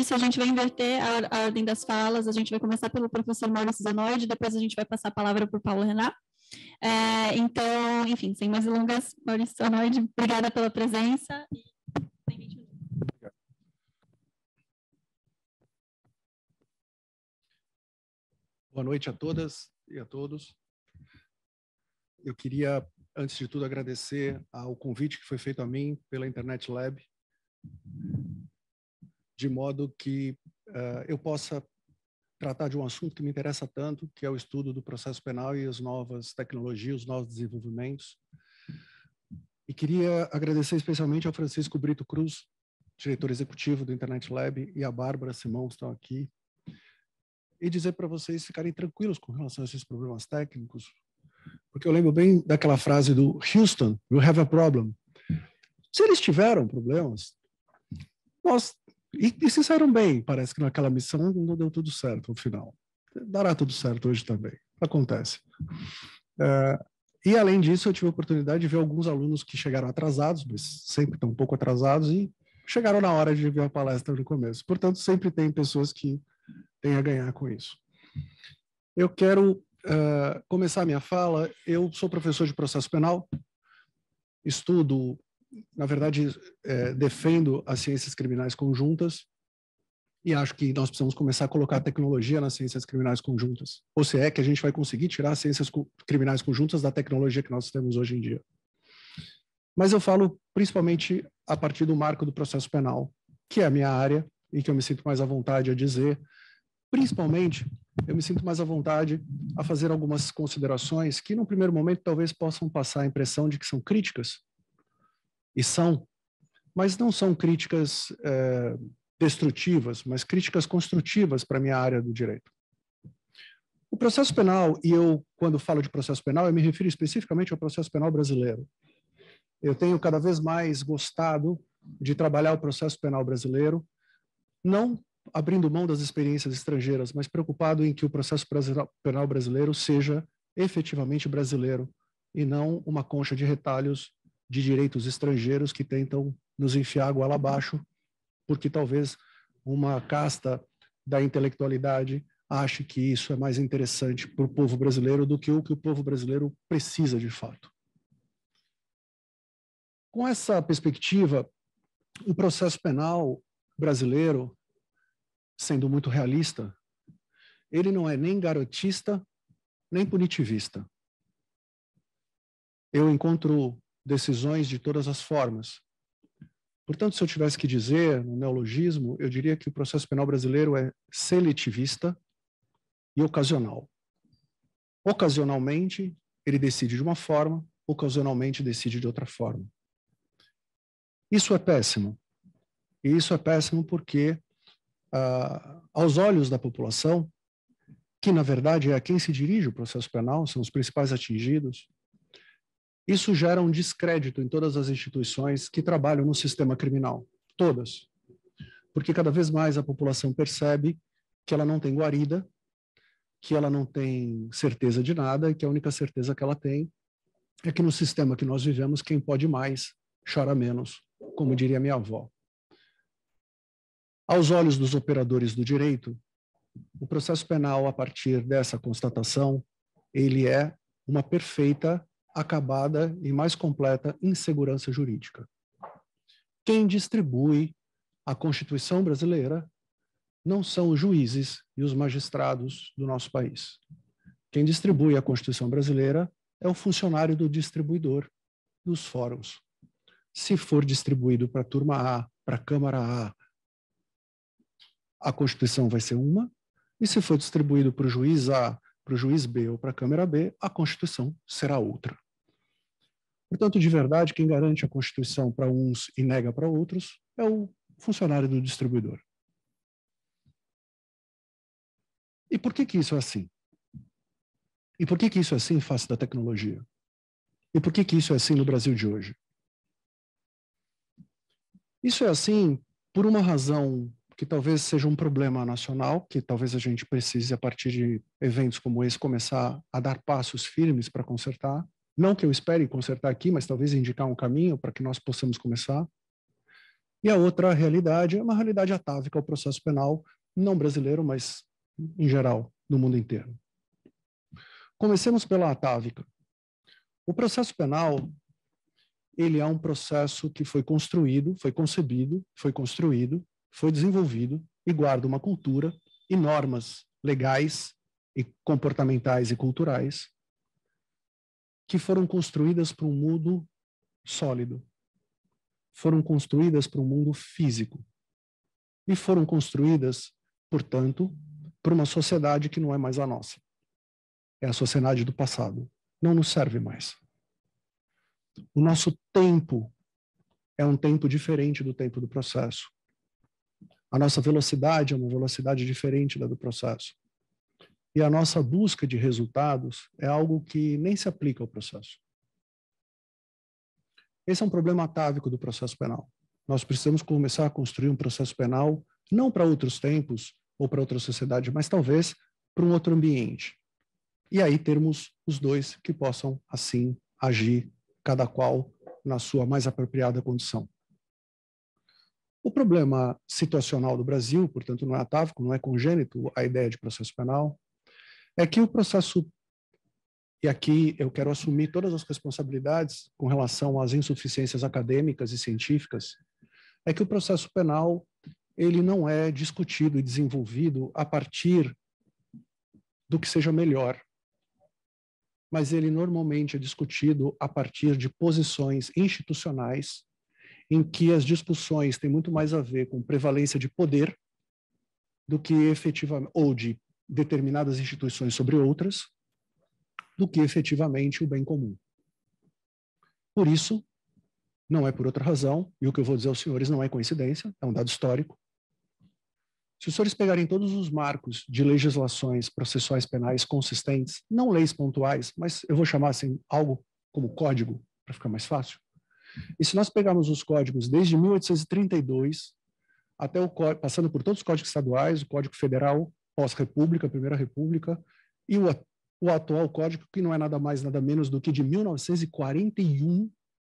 disso, a gente vai inverter a ordem das falas, a gente vai começar pelo professor Maurício Zanoide, depois a gente vai passar a palavra para o Paulo Renato. Então, enfim, sem mais delongas, Maurício Zanoide, obrigada pela presença. Tem 20 minutos. Boa noite a todas e a todos. Eu queria, antes de tudo, agradecer ao convite que foi feito a mim pela Internet Lab, de modo que eu possa tratar de um assunto que me interessa tanto, que é o estudo do processo penal e as novas tecnologias, os novos desenvolvimentos. E queria agradecer especialmente ao Francisco Brito Cruz, diretor executivo do Internet Lab, e a Bárbara Simão, que estão aqui, e dizer para vocês ficarem tranquilos com relação a esses problemas técnicos, porque eu lembro bem daquela frase do Houston, we have a problem. Se eles tiveram problemas, e se saíram bem, parece que naquela missão não deu tudo certo no final. Dará tudo certo hoje também, acontece. E além disso, eu tive a oportunidade de ver alguns alunos que chegaram atrasados, mas sempre estão um pouco atrasados, e chegaram na hora de ver a palestra no começo. Portanto, sempre tem pessoas que têm a ganhar com isso. Eu quero começar a minha fala. Eu sou professor de processo penal, estudo, na verdade, defendo as ciências criminais conjuntas, e acho que nós precisamos começar a colocar tecnologia nas ciências criminais conjuntas. Ou se é que a gente vai conseguir tirar as ciências criminais conjuntas da tecnologia que nós temos hoje em dia. Mas eu falo principalmente a partir do marco do processo penal, que é a minha área e que eu me sinto mais à vontade a dizer. Principalmente, eu me sinto mais à vontade a fazer algumas considerações que, num primeiro momento, talvez possam passar a impressão de que são críticas, e são, mas não são críticas destrutivas, mas críticas construtivas para a minha área do direito. O processo penal, e eu, quando falo de processo penal, eu me refiro especificamente ao processo penal brasileiro. Eu tenho cada vez mais gostado de trabalhar o processo penal brasileiro, não abrindo mão das experiências estrangeiras, mas preocupado em que o processo penal brasileiro seja efetivamente brasileiro e não uma concha de retalhos de direitos estrangeiros que tentam nos enfiar goela abaixo, porque talvez uma casta da intelectualidade ache que isso é mais interessante para o povo brasileiro do que o povo brasileiro precisa de fato. Com essa perspectiva, o processo penal brasileiro, sendo muito realista, ele não é nem garantista, nem punitivista. Eu encontro decisões de todas as formas. Portanto, se eu tivesse que dizer, no neologismo, eu diria que o processo penal brasileiro é seletivista e ocasional. Ocasionalmente, ele decide de uma forma, ocasionalmente decide de outra forma. Isso é péssimo. E isso é péssimo porque, aos olhos da população, que na verdade é a quem se dirige o processo penal, são os principais atingidos, isso gera um descrédito em todas as instituições que trabalham no sistema criminal, todas. Porque cada vez mais a população percebe que ela não tem guarida, que ela não tem certeza de nada e que a única certeza que ela tem é que no sistema que nós vivemos, quem pode mais, chora menos, como diria minha avó. Aos olhos dos operadores do direito, o processo penal, a partir dessa constatação, ele é uma perfeita, acabada e mais completa insegurança jurídica. Quem distribui a Constituição brasileira não são os juízes e os magistrados do nosso país. Quem distribui a Constituição brasileira é o funcionário do distribuidor dos fóruns. Se for distribuído para a turma A, para a Câmara A Constituição vai ser uma, e se for distribuído para o juiz A, para o juiz B ou para a Câmara B, a Constituição será outra. Portanto, de verdade, quem garante a Constituição para uns e nega para outros é o funcionário do distribuidor. E por que isso é assim? E por que isso é assim em face da tecnologia? E por que isso é assim no Brasil de hoje? Isso é assim por uma razão que talvez seja um problema nacional, que talvez a gente precise, a partir de eventos como esse, começar a dar passos firmes para consertar. Não que eu espere consertar aqui, mas talvez indicar um caminho para que nós possamos começar. E a outra realidade é uma realidade atávica ao processo penal, não brasileiro, mas em geral, no mundo inteiro. Comecemos pela atávica. O processo penal, ele é um processo que foi construído, foi concebido, foi construído, foi desenvolvido e guarda uma cultura e normas legais e comportamentais e culturais que foram construídas para um mundo sólido, foram construídas para um mundo físico e foram construídas, portanto, para uma sociedade que não é mais a nossa. É a sociedade do passado. Não nos serve mais. O nosso tempo é um tempo diferente do tempo do processo. A nossa velocidade é uma velocidade diferente da do processo. E a nossa busca de resultados é algo que nem se aplica ao processo. Esse é um problema atávico do processo penal. Nós precisamos começar a construir um processo penal não para outros tempos ou para outra sociedade, mas talvez para um outro ambiente. E aí termos os dois que possam, assim, agir, cada qual na sua mais apropriada condição. O problema situacional do Brasil, portanto, não é atávico, não é congênito a ideia de processo penal, é que o processo, e aqui eu quero assumir todas as responsabilidades com relação às insuficiências acadêmicas e científicas, é que o processo penal ele não é discutido e desenvolvido a partir do que seja melhor, mas ele normalmente é discutido a partir de posições institucionais em que as discussões têm muito mais a ver com prevalência de poder do que efetivamente, ou de determinadas instituições sobre outras, do que efetivamente o bem comum. Por isso, não é por outra razão, e o que eu vou dizer aos senhores não é coincidência, é um dado histórico. Se os senhores pegarem todos os marcos de legislações processuais penais consistentes, não leis pontuais, mas eu vou chamar assim algo como código, para ficar mais fácil. E se nós pegarmos os códigos desde 1832, até passando por todos os códigos estaduais, o Código Federal, pós-República, Primeira República, e o atual código, que não é nada mais, nada menos do que de 1941.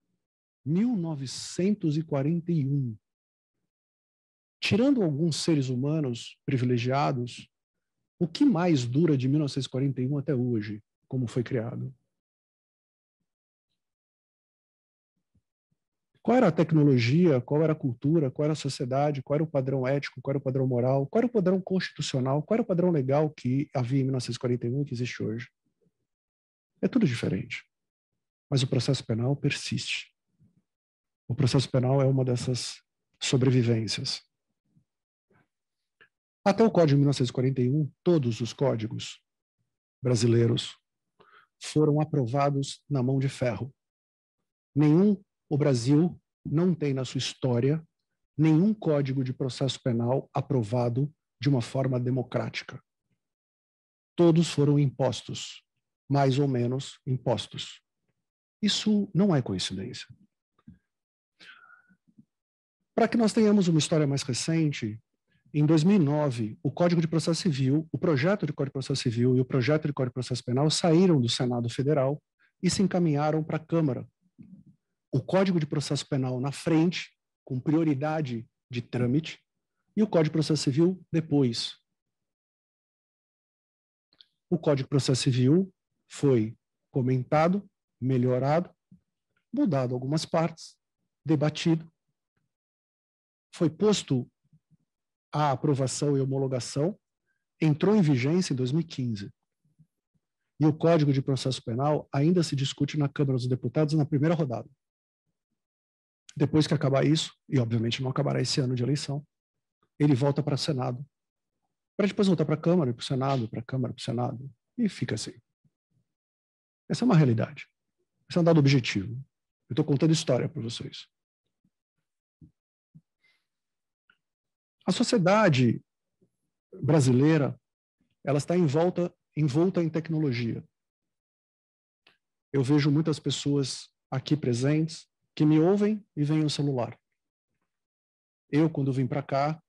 1941. Tirando alguns seres humanos privilegiados, o que mais dura de 1941 até hoje, como foi criado? Qual era a tecnologia, qual era a cultura, qual era a sociedade, qual era o padrão ético, qual era o padrão moral, qual era o padrão constitucional, qual era o padrão legal que havia em 1941 e que existe hoje? É tudo diferente. Mas o processo penal persiste. O processo penal é uma dessas sobrevivências. Até o Código de 1941, todos os códigos brasileiros foram aprovados na mão de ferro. O Brasil não tem na sua história nenhum código de processo penal aprovado de uma forma democrática. Todos foram impostos, mais ou menos impostos. Isso não é coincidência. Para que nós tenhamos uma história mais recente, em 2009, o Código de Processo Civil, o projeto de Código de Processo Civil e o projeto de Código de Processo Penal saíram do Senado Federal e se encaminharam para a Câmara. O Código de Processo Penal na frente, com prioridade de trâmite, e o Código de Processo Civil depois. O Código de Processo Civil foi comentado, melhorado, mudado algumas partes, debatido, foi posto a aprovação e homologação, entrou em vigência em 2015. E o Código de Processo Penal ainda se discute na Câmara dos Deputados na primeira rodada. Depois que acabar isso, e obviamente não acabará esse ano de eleição, ele volta para o Senado, para depois voltar para a Câmara, para o Senado, para a Câmara, para o Senado, e fica assim. Essa é uma realidade. Esse é um dado objetivo. Eu estou contando história para vocês. A sociedade brasileira, ela está envolta em tecnologia. Eu vejo muitas pessoas aqui presentes que me ouvem e veem o celular. Eu, quando vim para cá,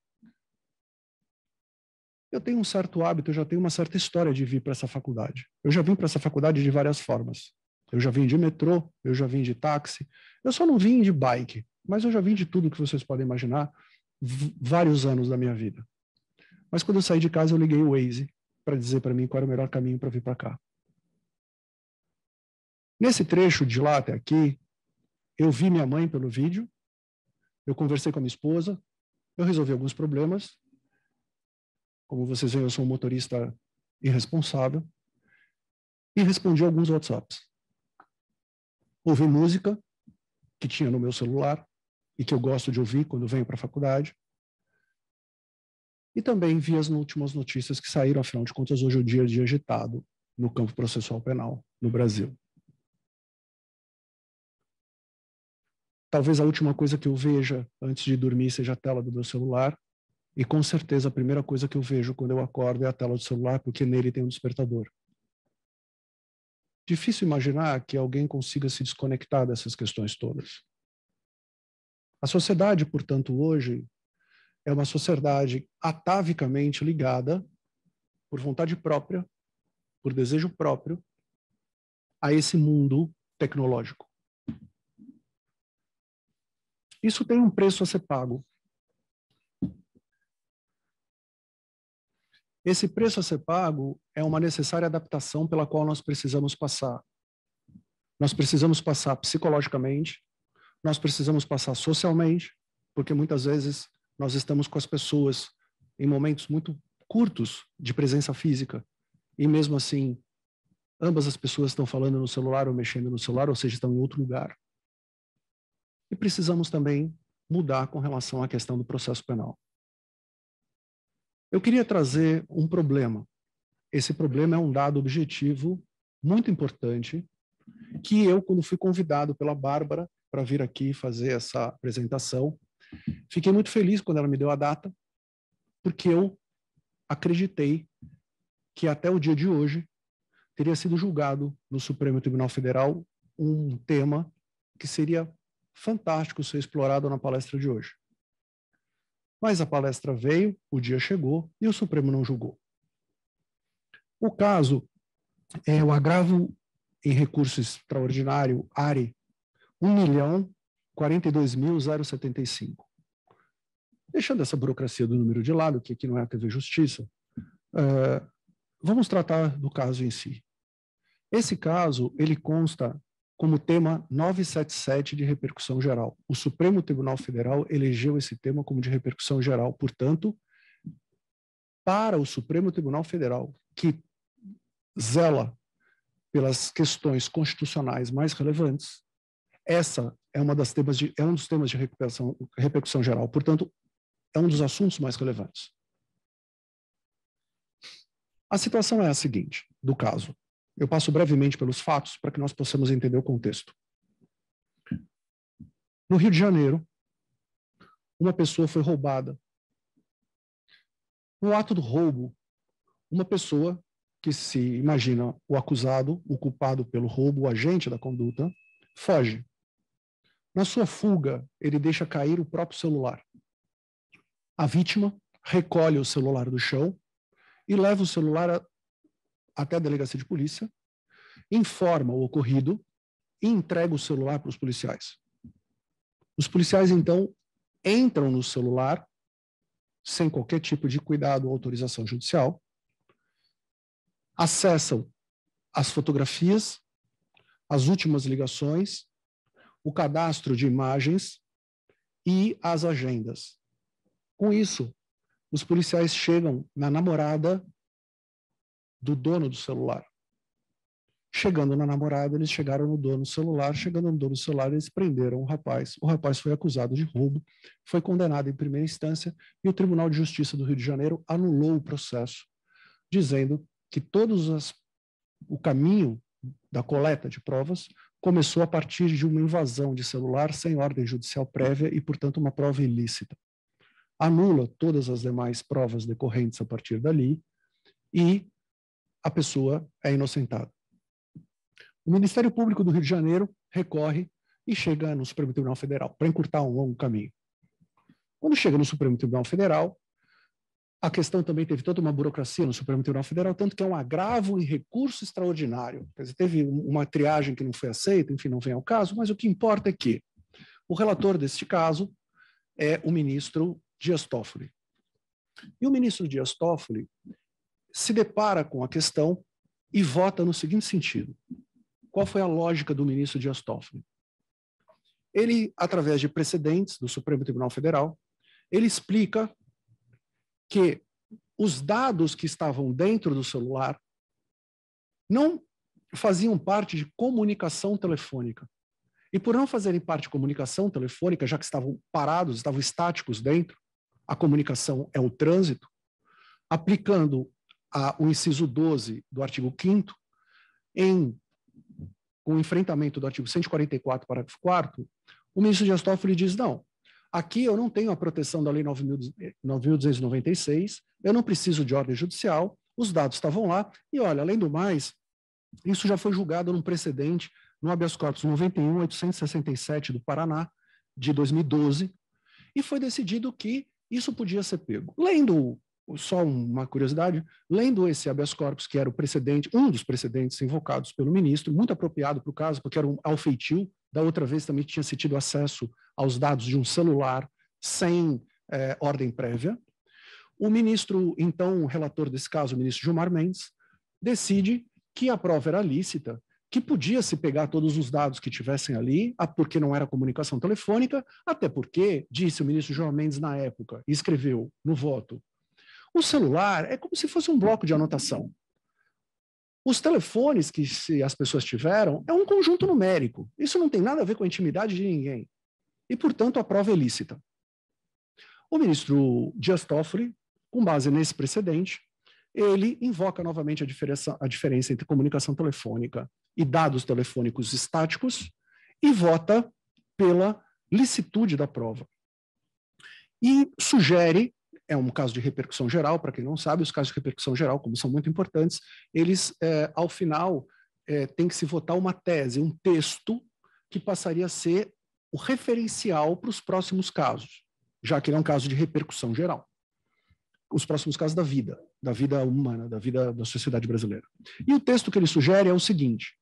eu tenho um certo hábito, eu já tenho uma certa história de vir para essa faculdade. Eu já vim para essa faculdade de várias formas. Eu já vim de metrô, eu já vim de táxi, eu só não vim de bike. mas eu já vi de tudo que vocês podem imaginar, vários anos da minha vida. Mas quando eu saí de casa, eu liguei o Waze para dizer para mim qual era o melhor caminho para vir para cá. Nesse trecho de lá até aqui, eu vi minha mãe pelo vídeo, eu conversei com a minha esposa, eu resolvi alguns problemas. Como vocês veem, eu sou um motorista irresponsável. E respondi alguns WhatsApps. Ouvi música que tinha no meu celular e que eu gosto de ouvir quando venho para a faculdade. E também vi as últimas notícias que saíram, afinal de contas, hoje é o dia agitado no campo processual penal no Brasil. Talvez a última coisa que eu veja antes de dormir seja a tela do meu celular, e com certeza a primeira coisa que eu vejo quando eu acordo é a tela do celular, porque nele tem um despertador. Difícil imaginar que alguém consiga se desconectar dessas questões todas. A sociedade, portanto, hoje é uma sociedade atavicamente ligada, por vontade própria, por desejo próprio, a esse mundo tecnológico. Isso tem um preço a ser pago. Esse preço a ser pago é uma necessária adaptação pela qual nós precisamos passar. Nós precisamos passar psicologicamente, nós precisamos passar socialmente, porque muitas vezes nós estamos com as pessoas em momentos muito curtos de presença física, e mesmo assim, ambas as pessoas estão falando no celular ou mexendo no celular, ou seja, estão em outro lugar. E precisamos também mudar com relação à questão do processo penal. Eu queria trazer um problema. Esse problema é um dado objetivo muito importante, que eu, quando fui convidado pela Bárbara para vir aqui fazer essa apresentação, fiquei muito feliz quando ela me deu a data, porque eu acreditei que até o dia de hoje teria sido julgado no Supremo Tribunal Federal um tema que seria fantástico ser explorado na palestra de hoje. Mas a palestra veio, o dia chegou e o Supremo não julgou. O caso é o agravo em recurso extraordinário, ARE, 1.042.075. Deixando essa burocracia do número de lado, que aqui não é a TV Justiça, vamos tratar do caso em si. Esse caso, ele consta como tema 977 de repercussão geral. O Supremo Tribunal Federal elegeu esse tema como de repercussão geral. Portanto, para o Supremo Tribunal Federal, que zela pelas questões constitucionais mais relevantes, essa é um dos temas de repercussão geral. Portanto, é um dos assuntos mais relevantes. A situação é a seguinte, do caso. Eu passo brevemente pelos fatos para que nós possamos entender o contexto. No Rio de Janeiro, uma pessoa foi roubada. No ato do roubo, uma pessoa que se imagina o acusado, o culpado pelo roubo, o agente da conduta, foge. Na sua fuga, ele deixa cair o próprio celular. A vítima recolhe o celular do chão e leva o celular até a delegacia de polícia, informa o ocorrido e entrega o celular para os policiais. Os policiais, então, entram no celular, sem qualquer tipo de cuidado ou autorização judicial, acessam as fotografias, as últimas ligações, o cadastro de imagens e as agendas. Com isso, os policiais chegam na namorada do dono do celular. Chegando na namorada, eles chegaram no dono do celular. Chegando no dono do celular, eles prenderam o rapaz. O rapaz foi acusado de roubo, foi condenado em primeira instância e o Tribunal de Justiça do Rio de Janeiro anulou o processo, dizendo que o caminho da coleta de provas começou a partir de uma invasão de celular sem ordem judicial prévia e, portanto, uma prova ilícita. Anula todas as demais provas decorrentes a partir dali e a pessoa é inocentada. O Ministério Público do Rio de Janeiro recorre e chega no Supremo Tribunal Federal para encurtar um longo caminho. Quando chega no Supremo Tribunal Federal, a questão também teve toda uma burocracia no Supremo Tribunal Federal, tanto que é um agravo em recurso extraordinário. Quer dizer, teve uma triagem que não foi aceita, enfim, não vem ao caso, mas o que importa é que O relator deste caso é o ministro Dias Toffoli. E o ministro Dias Toffoli se depara com a questão e vota no seguinte sentido. Qual foi a lógica do ministro Dias Toffoli? Ele, através de precedentes do Supremo Tribunal Federal, ele explica que os dados que estavam dentro do celular não faziam parte de comunicação telefônica. E por não fazerem parte de comunicação telefônica, já que estavam parados, estavam estáticos dentro, a comunicação é o trânsito, aplicando o inciso 12 do artigo 5º, com o enfrentamento do artigo 144, parágrafo 4º, o ministro Dias Toffoli diz, não, aqui eu não tenho a proteção da Lei 9.296, eu não preciso de ordem judicial, os dados estavam lá, e olha, além do mais, isso já foi julgado num precedente no habeas corpus 91.867 do Paraná, de 2012, e foi decidido que isso podia ser pego. Lendo, só uma curiosidade, lendo esse habeas corpus, que era o precedente, um dos precedentes invocados pelo ministro, muito apropriado para o caso, porque era ao feitio, da outra vez também tinha se tido acesso aos dados de um celular sem ordem prévia. O ministro, então, o relator desse caso, o ministro Gilmar Mendes, decide que a prova era lícita, que podia se pegar todos os dados que tivessem ali, porque não era comunicação telefônica, até porque, disse o ministro Gilmar Mendes na época, e escreveu no voto, o celular é como se fosse um bloco de anotação. Os telefones que as pessoas tiveram é um conjunto numérico. Isso não tem nada a ver com a intimidade de ninguém. E, portanto, a prova é lícita. O ministro Dias Toffoli, com base nesse precedente, ele invoca novamente a diferença entre comunicação telefônica e dados telefônicos estáticos e vota pela licitude da prova. E sugere, é um caso de repercussão geral, para quem não sabe, os casos de repercussão geral, como são muito importantes, eles, ao final, tem que se votar uma tese, um texto que passaria a ser o referencial para os próximos casos, já que ele é um caso de repercussão geral. Os próximos casos da vida humana, da vida da sociedade brasileira. E o texto que ele sugere é o seguinte: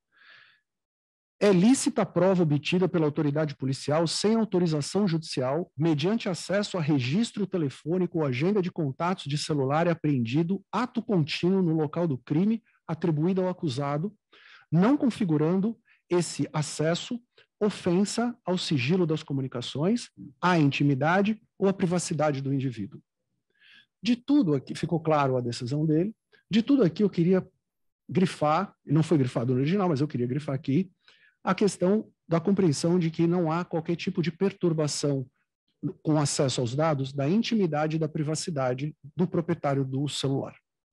é lícita a prova obtida pela autoridade policial sem autorização judicial, mediante acesso a registro telefônico ou agenda de contatos de celular e apreendido, ato contínuo no local do crime, atribuído ao acusado, não configurando esse acesso ofensa ao sigilo das comunicações, à intimidade ou à privacidade do indivíduo. De tudo aqui, ficou claro a decisão dele, de tudo aqui eu queria grifar, não foi grifado no original, mas eu queria grifar aqui, a questão da compreensão de que não há qualquer tipo de perturbação com acesso aos dados da intimidade e da privacidade do proprietário do celular.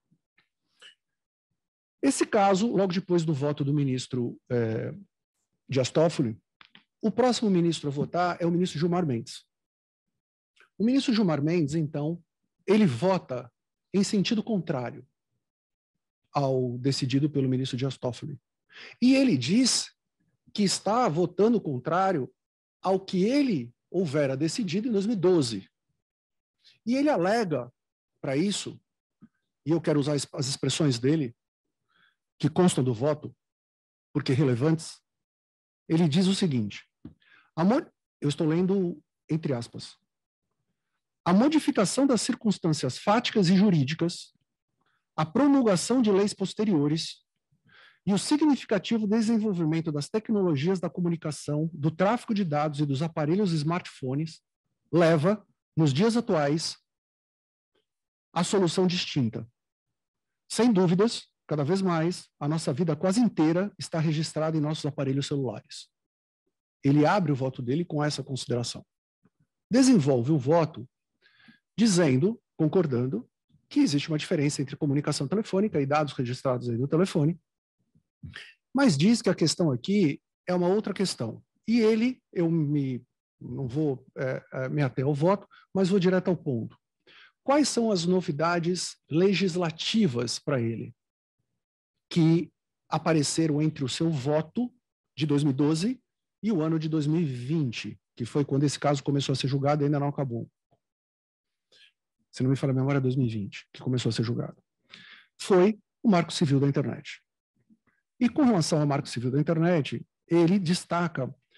Esse caso, logo depois do voto do ministro Dias Toffoli, o próximo ministro a votar é o ministro Gilmar Mendes. O ministro Gilmar Mendes, então, ele vota em sentido contrário ao decidido pelo ministro Dias Toffoli. E ele diz que está votando contrário ao que ele houvera decidido em 2012. E ele alega para isso, e eu quero usar as expressões dele, que constam do voto, porque relevantes, ele diz o seguinte, eu estou lendo entre aspas, a modificação das circunstâncias fáticas e jurídicas, a promulgação de leis posteriores e o significativo desenvolvimento das tecnologias da comunicação, do tráfego de dados e dos aparelhos smartphones leva, nos dias atuais, à solução distinta. Sem dúvidas, cada vez mais, a nossa vida quase inteira está registrada em nossos aparelhos celulares. Ele abre o voto dele com essa consideração. Desenvolve o voto dizendo, concordando, que existe uma diferença entre comunicação telefônica e dados registrados aí no telefone, mas diz que a questão aqui é uma outra questão. E ele, não vou me ater ao voto, mas vou direto ao ponto. Quais são as novidades legislativas para ele que apareceram entre o seu voto de 2012 e o ano de 2020, que foi quando esse caso começou a ser julgado e ainda não acabou? Se não me falha a memória, 2020, que começou a ser julgado. Foi o Marco Civil da Internet. E com relação ao Marco Civil da Internet, ele destaca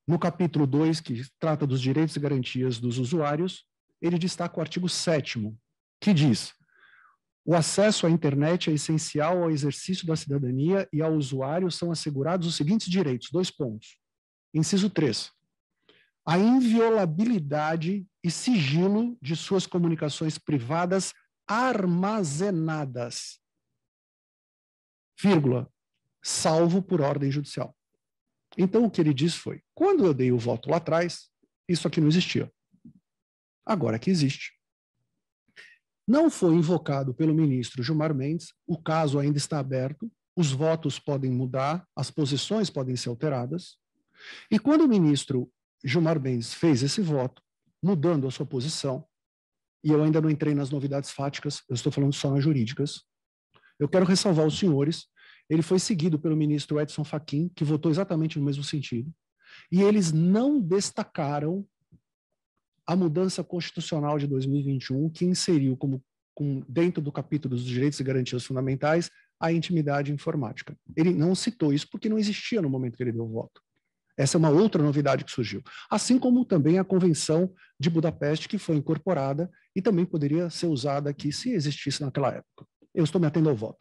No capítulo 2, que trata dos direitos e garantias dos usuários, ele destaca o artigo 7º, que diz: o acesso à internet é essencial ao exercício da cidadania e ao usuário são assegurados os seguintes direitos, 2 pontos. Inciso 3. A inviolabilidade e sigilo de suas comunicações privadas armazenadas, vírgula, salvo por ordem judicial. Então, o que ele diz foi, quando eu dei o voto lá atrás, isso aqui não existia. Agora que existe. Não foi invocado pelo ministro Gilmar Mendes, o caso ainda está aberto, os votos podem mudar, as posições podem ser alteradas, e quando o ministro Gilmar Mendes fez esse voto, mudando a sua posição, e eu ainda não entrei nas novidades fáticas, eu estou falando só nas jurídicas, eu quero ressalvar os senhores, ele foi seguido pelo ministro Edson Fachin, que votou exatamente no mesmo sentido, e eles não destacaram a mudança constitucional de 2021, que inseriu dentro do capítulo dos direitos e garantias fundamentais a intimidade informática. Ele não citou isso porque não existia no momento que ele deu o voto. Essa é uma outra novidade que surgiu. Assim como também a Convenção de Budapeste, que foi incorporada e também poderia ser usada aqui se existisse naquela época. Eu estou me atendo ao voto.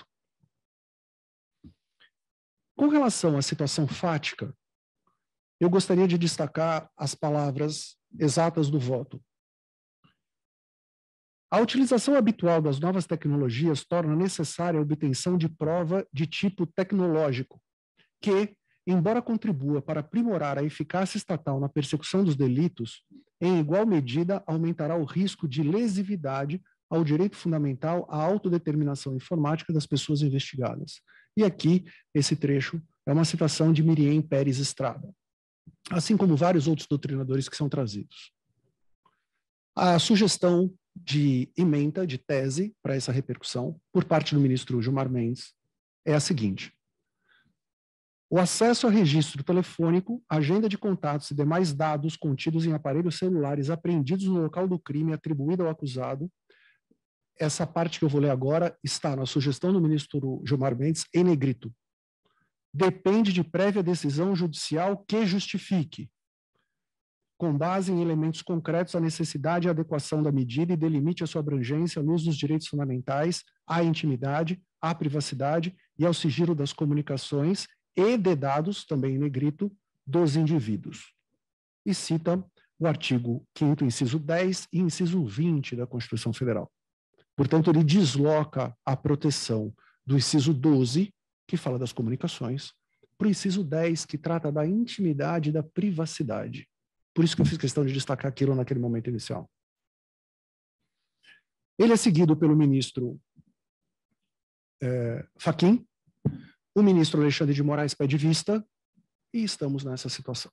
Com relação à situação fática, eu gostaria de destacar as palavras exatas do voto. A utilização habitual das novas tecnologias torna necessária a obtenção de prova de tipo tecnológico, que, embora contribua para aprimorar a eficácia estatal na persecução dos delitos, em igual medida aumentará o risco de lesividade ao direito fundamental à autodeterminação informática das pessoas investigadas. E aqui, esse trecho é uma citação de Miriam Pérez Estrada, assim como vários outros doutrinadores que são trazidos. A sugestão de ementa, de tese, para essa repercussão, por parte do ministro Gilmar Mendes, é a seguinte: o acesso a registro telefônico, agenda de contatos e demais dados contidos em aparelhos celulares apreendidos no local do crime atribuído ao acusado, essa parte que eu vou ler agora está na sugestão do ministro Gilmar Mendes em negrito. Depende de prévia decisão judicial que justifique, com base em elementos concretos, a necessidade e adequação da medida e delimite a sua abrangência à luz dos direitos fundamentais, à intimidade, à privacidade e ao sigilo das comunicações e de dados, também em negrito, dos indivíduos. E cita o artigo 5º, inciso 10 e inciso 20 da Constituição Federal. Portanto, ele desloca a proteção do inciso 12, que fala das comunicações, para o inciso 10, que trata da intimidade e da privacidade. Por isso que eu fiz questão de destacar aquilo naquele momento inicial. Ele é seguido pelo ministro Fachin, o ministro Alexandre de Moraes pede vista, e estamos nessa situação.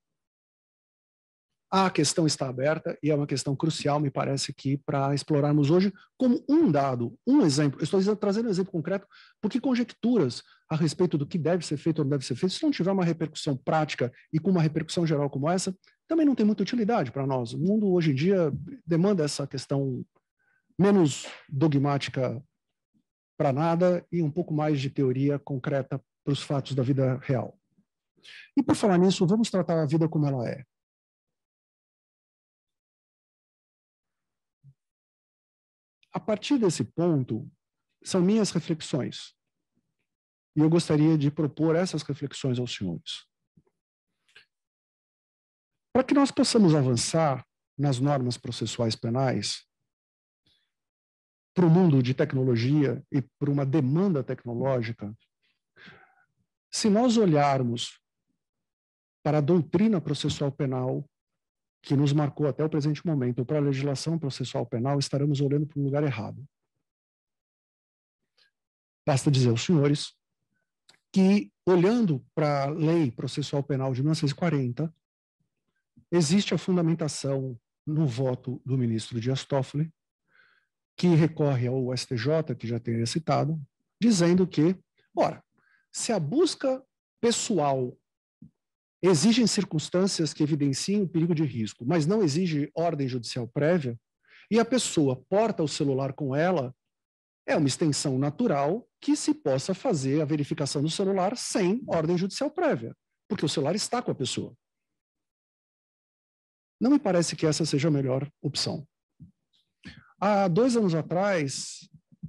A questão está aberta e é uma questão crucial, me parece, aqui para explorarmos hoje como um dado, um exemplo. Eu estou trazendo um exemplo concreto porque conjecturas a respeito do que deve ser feito ou não deve ser feito, se não tiver uma repercussão prática e com uma repercussão geral como essa, também não tem muita utilidade para nós. O mundo hoje em dia demanda essa questão menos dogmática para nada e um pouco mais de teoria concreta para os fatos da vida real. E por falar nisso, vamos tratar a vida como ela é. A partir desse ponto, são minhas reflexões. E eu gostaria de propor essas reflexões aos senhores. Para que nós possamos avançar nas normas processuais penais, para o mundo de tecnologia e para uma demanda tecnológica, se nós olharmos para a doutrina processual penal, que nos marcou até o presente momento, ou para a legislação processual penal, estaremos olhando para um lugar errado. Basta dizer aos senhores que, olhando para a Lei Processual Penal de 1940, existe a fundamentação no voto do ministro Dias Toffoli, que recorre ao STJ, que já teria citado, dizendo que, ora, se a busca pessoal exigem circunstâncias que evidenciem o perigo de risco, mas não exige ordem judicial prévia, e a pessoa porta o celular com ela, é uma extensão natural que se possa fazer a verificação do celular sem ordem judicial prévia, porque o celular está com a pessoa. Não me parece que essa seja a melhor opção. Há 2 anos atrás,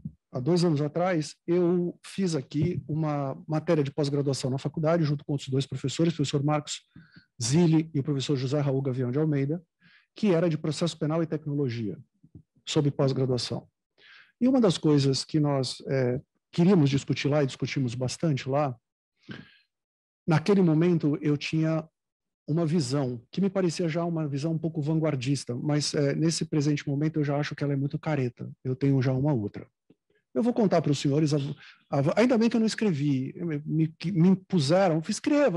eu fiz aqui uma matéria de pós-graduação na faculdade, junto com outros 2 professores, o professor Marcos Zilli e o professor José Raul Gavião de Almeida, que era de processo penal e tecnologia, sobre pós-graduação. E uma das coisas que nós queríamos discutir lá, e discutimos bastante lá, naquele momento eu tinha uma visão, que me parecia já uma visão um pouco vanguardista, mas nesse presente momento eu já acho que ela é muito careta, eu tenho já uma outra. Eu vou contar para os senhores, ainda bem que eu não escrevi, me impuseram, escreva,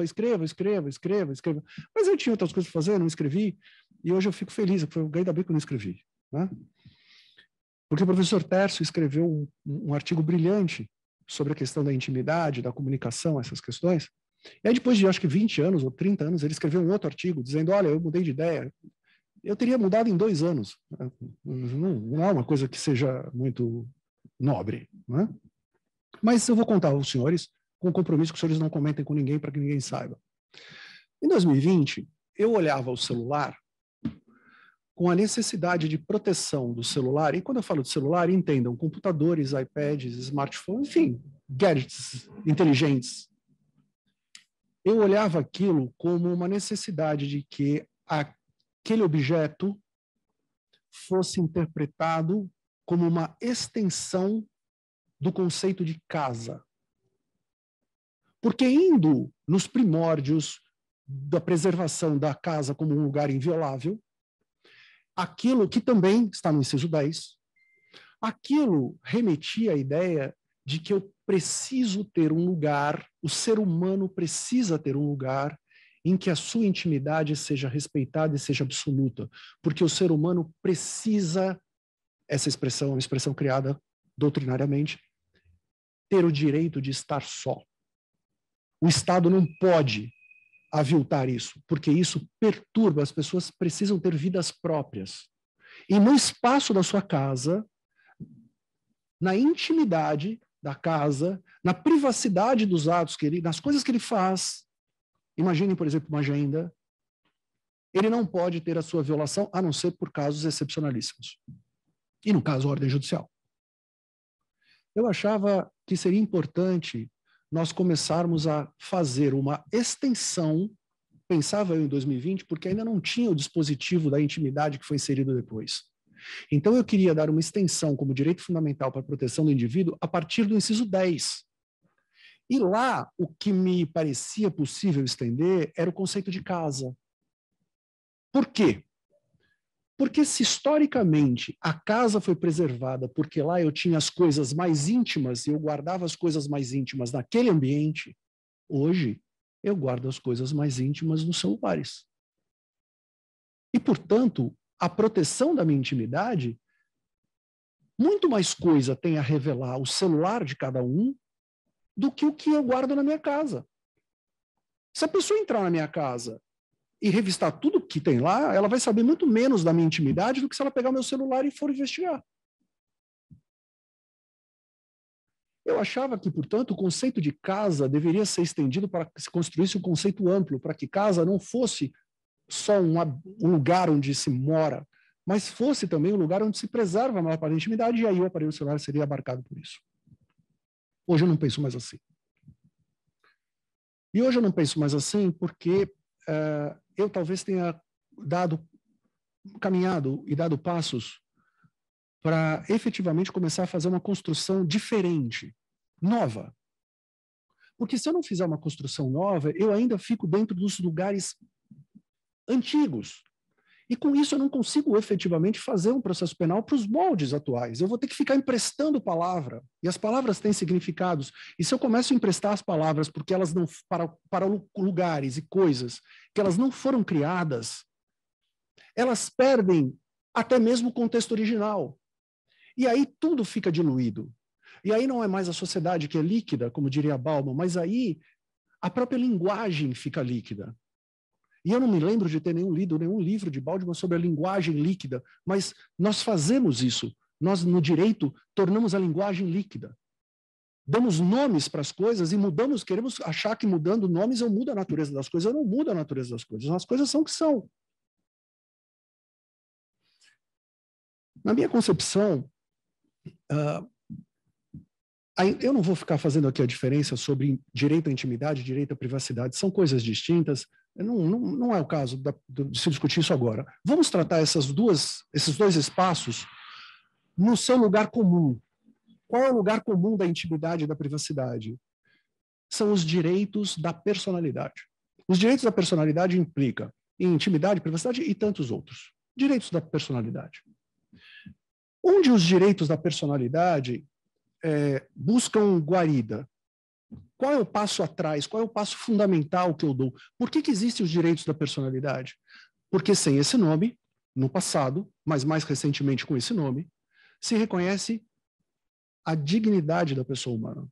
mas eu tinha outras coisas para fazer, não escrevi, e hoje eu fico feliz, ainda bem que eu não escrevi, né? Porque o professor Tércio escreveu um artigo brilhante sobre a questão da intimidade, da comunicação, essas questões, e aí depois de acho que 20 anos ou 30 anos, ele escreveu um outro artigo dizendo, olha, eu mudei de ideia, eu teria mudado em 2 anos, não é uma coisa que seja muito nobre, né? Mas eu vou contar aos senhores, com o compromisso que os senhores não comentem com ninguém para que ninguém saiba. Em 2020, eu olhava o celular com a necessidade de proteção do celular, e quando eu falo de celular, entendam, computadores, iPads, smartphones, enfim, gadgets inteligentes. Eu olhava aquilo como uma necessidade de que aquele objeto fosse interpretado como uma extensão do conceito de casa. Porque indo nos primórdios da preservação da casa como um lugar inviolável, aquilo que também está no inciso 10, aquilo remetia à ideia de que eu preciso ter um lugar, o ser humano precisa ter um lugar em que a sua intimidade seja respeitada e seja absoluta, porque o ser humano precisa, essa expressão é uma expressão criada doutrinariamente, ter o direito de estar só. O Estado não pode aviltar isso, porque isso perturba, as pessoas precisam ter vidas próprias. E no espaço da sua casa, na intimidade da casa, na privacidade dos atos que ele, nas coisas que ele faz, imaginem, por exemplo, uma agenda, ele não pode ter a sua violação, a não ser por casos excepcionalíssimos. E no caso, a ordem judicial. Eu achava que seria importante nós começarmos a fazer uma extensão, pensava eu em 2020, porque ainda não tinha o dispositivo da intimidade que foi inserido depois. Então eu queria dar uma extensão como direito fundamental para a proteção do indivíduo a partir do inciso 10. E lá, o que me parecia possível estender era o conceito de casa. Por quê? Porque se historicamente a casa foi preservada porque lá eu tinha as coisas mais íntimas e eu guardava as coisas mais íntimas naquele ambiente, hoje eu guardo as coisas mais íntimas nos celulares. E, portanto, a proteção da minha intimidade, muito mais coisa tem a revelar o celular de cada um do que o que eu guardo na minha casa. Se a pessoa entrar na minha casa e revistar tudo que tem lá, ela vai saber muito menos da minha intimidade do que se ela pegar o meu celular e for investigar. Eu achava que, portanto, o conceito de casa deveria ser estendido para que se construísse um conceito amplo, para que casa não fosse só um lugar onde se mora, mas fosse também um lugar onde se preserva a maior parte da intimidade, e aí o aparelho celular seria abarcado por isso. Hoje eu não penso mais assim. E hoje eu não penso mais assim porque eu talvez tenha caminhado e dado passos para efetivamente começar a fazer uma construção diferente, nova. Porque se eu não fizer uma construção nova, eu ainda fico dentro dos lugares antigos. E com isso eu não consigo efetivamente fazer um processo penal para os moldes atuais. Eu vou ter que ficar emprestando palavra. E as palavras têm significados. E se eu começo a emprestar as palavras porque elas não para lugares e coisas que elas não foram criadas, elas perdem até mesmo o contexto original. E aí tudo fica diluído. E aí não é mais a sociedade que é líquida, como diria Bauman, mas aí a própria linguagem fica líquida. E eu não me lembro de ter lido nenhum livro de Baldwin sobre a linguagem líquida, mas nós fazemos isso. Nós, no direito, tornamos a linguagem líquida. Damos nomes para as coisas e mudamos, queremos achar que mudando nomes eu mudo a natureza das coisas. Eu não mudo a natureza das coisas. As coisas são o que são. Na minha concepção, eu não vou ficar fazendo aqui a diferença sobre direito à intimidade e direito à privacidade. São coisas distintas. Não é o caso de se discutir isso agora. Vamos tratar esses dois espaços no seu lugar comum. Qual é o lugar comum da intimidade e da privacidade? São os direitos da personalidade. Os direitos da personalidade implicam em intimidade, privacidade e tantos outros. Direitos da personalidade. Onde os direitos da personalidade buscam guarida? Qual é o passo atrás? Qual é o passo fundamental que eu dou? Por que existem os direitos da personalidade? Porque sem esse nome, no passado, mas mais recentemente com esse nome, se reconhece a dignidade da pessoa humana.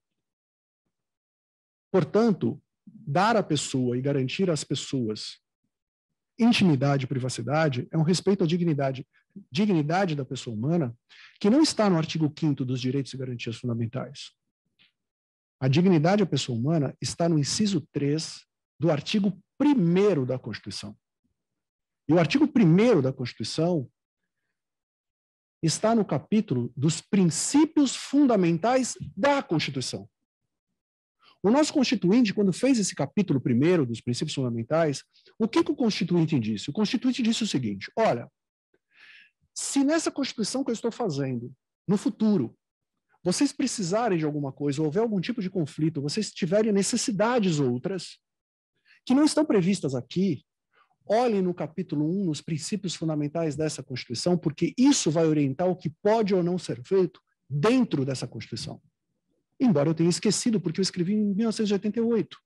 Portanto, dar à pessoa e garantir às pessoas intimidade e privacidade é um respeito à dignidade da pessoa humana, que não está no artigo 5º dos Direitos e Garantias Fundamentais. A dignidade da pessoa humana está no inciso 3 do artigo 1º da Constituição. E o artigo 1º da Constituição está no capítulo dos princípios fundamentais da Constituição. O nosso Constituinte, quando fez esse capítulo 1º dos princípios fundamentais, o que o Constituinte disse? O Constituinte disse o seguinte: olha, se nessa Constituição que eu estou fazendo, no futuro, vocês precisarem de alguma coisa, ou houver algum tipo de conflito, vocês tiverem necessidades outras, que não estão previstas aqui, olhem no capítulo 1, nos princípios fundamentais dessa Constituição, porque isso vai orientar o que pode ou não ser feito dentro dessa Constituição. Embora eu tenha esquecido, porque eu escrevi em 1988.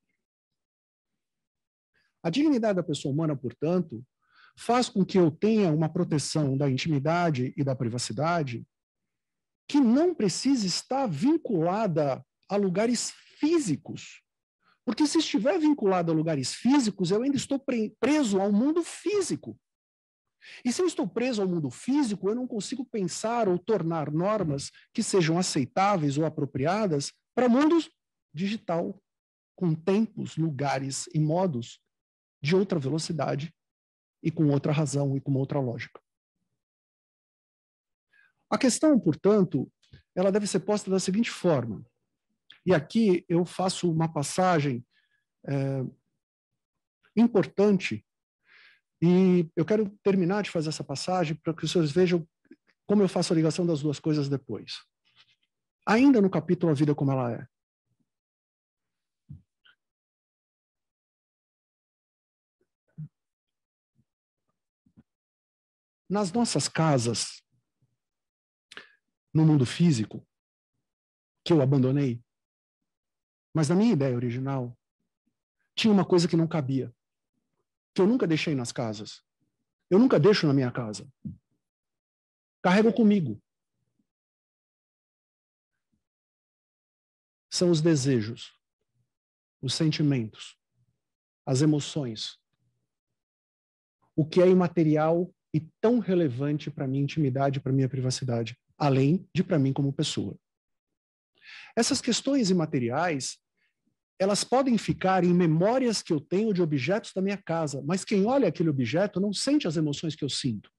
A dignidade da pessoa humana, portanto, faz com que eu tenha uma proteção da intimidade e da privacidade que não precisa estar vinculada a lugares físicos. Porque se estiver vinculado a lugares físicos, eu ainda estou preso ao mundo físico. E se eu estou preso ao mundo físico, eu não consigo pensar ou tornar normas que sejam aceitáveis ou apropriadas para mundo digital, com tempos, lugares e modos de outra velocidade e com outra razão e com outra lógica. A questão, portanto, ela deve ser posta da seguinte forma. E aqui eu faço uma passagem importante. E eu quero terminar de fazer essa passagem para que os senhores vejam como eu faço a ligação das duas coisas depois. Ainda no capítulo A Vida Como Ela É. Nas nossas casas, no mundo físico, que eu abandonei, mas na minha ideia original, tinha uma coisa que não cabia, que eu nunca deixei nas casas. Eu nunca deixo na minha casa. Carrego comigo. São os desejos, os sentimentos, as emoções. O que é imaterial e tão relevante para a minha intimidade, para a minha privacidade, além de para mim como pessoa. Essas questões imateriais, elas podem ficar em memórias que eu tenho de objetos da minha casa, mas quem olha aquele objeto não sente as emoções que eu sinto.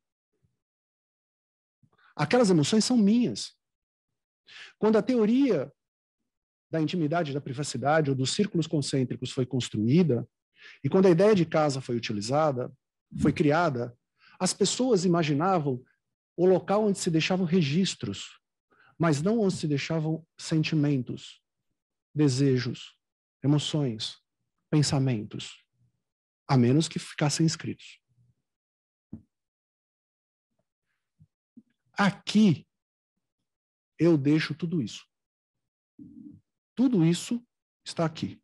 Aquelas emoções são minhas. Quando a teoria da intimidade, da privacidade ou dos círculos concêntricos foi construída, e quando a ideia de casa foi utilizada, foi criada, as pessoas imaginavam o local onde se deixavam registros, mas não onde se deixavam sentimentos, desejos, emoções, pensamentos, a menos que ficassem escritos. Aqui, eu deixo tudo isso. Tudo isso está aqui.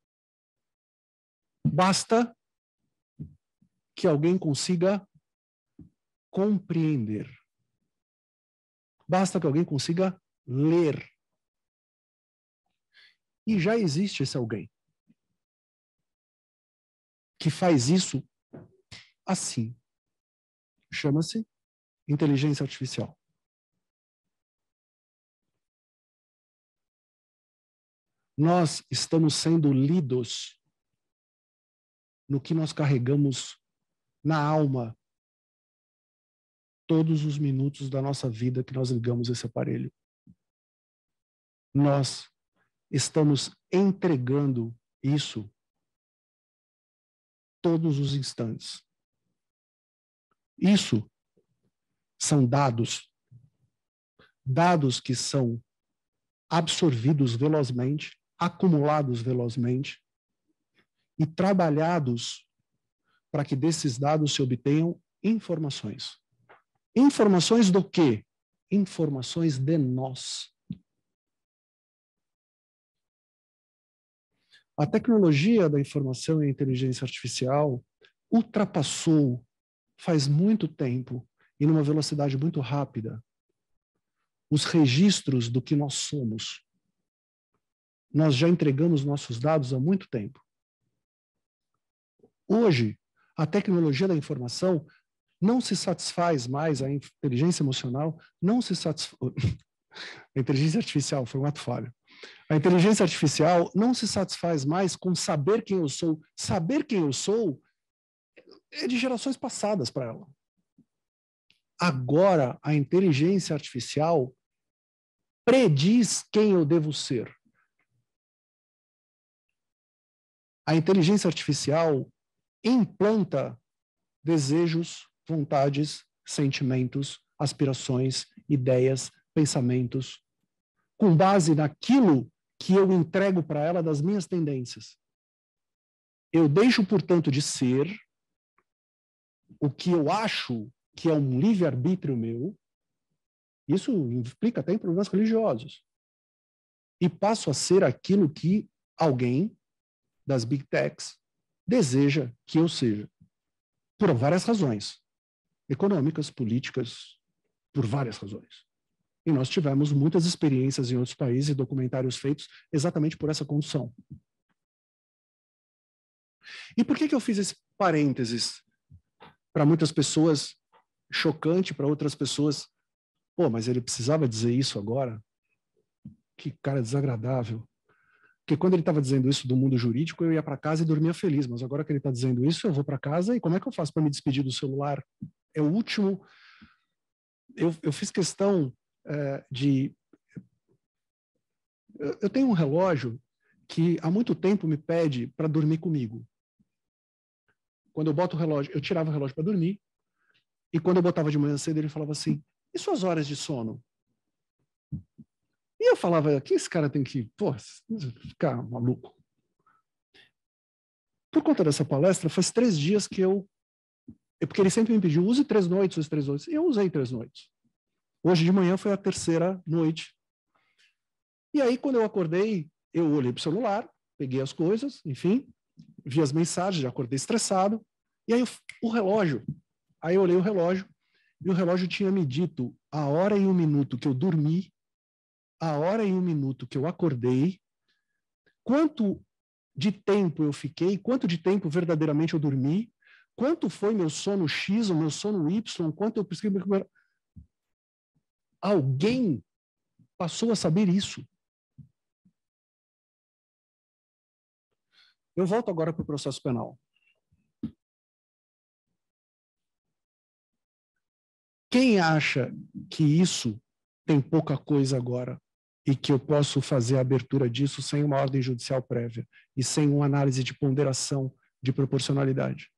Basta que alguém consiga compreender. Basta que alguém consiga ler. E já existe esse alguém que faz isso assim. Chama-se inteligência artificial. Nós estamos sendo lidos no que nós carregamos na alma todos os minutos da nossa vida que nós ligamos esse aparelho. Nós estamos entregando isso todos os instantes. Isso são dados que são absorvidos velozmente, acumulados velozmente e trabalhados para que desses dados se obtenham informações. Informações do quê? Informações de nós. A tecnologia da informação e a inteligência artificial ultrapassou, faz muito tempo, e numa velocidade muito rápida, os registros do que nós somos. Nós já entregamos nossos dados há muito tempo. Hoje, a tecnologia da informação não se satisfaz mais, a inteligência emocional não se satisfaz... A inteligência artificial foi um ato falho. A inteligência artificial não se satisfaz mais com saber quem eu sou. Saber quem eu sou é de gerações passadas para ela. Agora, a inteligência artificial prediz quem eu devo ser. A inteligência artificial implanta desejos, vontades, sentimentos, aspirações, ideias, pensamentos, com base naquilo que eu entrego para ela das minhas tendências. Eu deixo, portanto, de ser o que eu acho que é um livre-arbítrio meu. Isso implica até em problemas religiosos. E passo a ser aquilo que alguém das Big Techs deseja que eu seja. Por várias razões. Econômicas, políticas, por várias razões. E nós tivemos muitas experiências em outros países e documentários feitos exatamente por essa condição. E por que eu fiz esse parênteses? Para muitas pessoas, chocante, para outras pessoas, pô, mas ele precisava dizer isso agora? Que cara desagradável. Porque quando ele estava dizendo isso do mundo jurídico, eu ia para casa e dormia feliz, mas agora que ele está dizendo isso, eu vou para casa e como é que eu faço para me despedir do celular? É o último... Eu fiz questão de... Eu tenho um relógio que há muito tempo me pede para dormir comigo. Quando eu boto o relógio, eu tirava o relógio para dormir, e quando eu botava de manhã cedo, ele falava assim, e suas horas de sono? E eu falava, que esse cara tem que, pô, ficar maluco. Por conta dessa palestra, faz 3 dias que porque ele sempre me pediu, use 3 noites, use 3 noites. Eu usei 3 noites. Hoje de manhã foi a 3ª noite. E aí, quando eu acordei, eu olhei para o celular, peguei as coisas, enfim, vi as mensagens, já acordei estressado. E aí o relógio, aí eu olhei o relógio, e o relógio tinha me dito a hora e 1 minuto que eu dormi, a hora e 1 minuto que eu acordei, quanto de tempo eu fiquei, quanto de tempo verdadeiramente eu dormi, quanto foi meu sono X, o meu sono Y, quanto eu prescrevi. Alguém passou a saber isso. Eu volto agora para o processo penal. Quem acha que isso tem pouca coisa agora e que eu posso fazer a abertura disso sem uma ordem judicial prévia e sem uma análise de ponderação de proporcionalidade?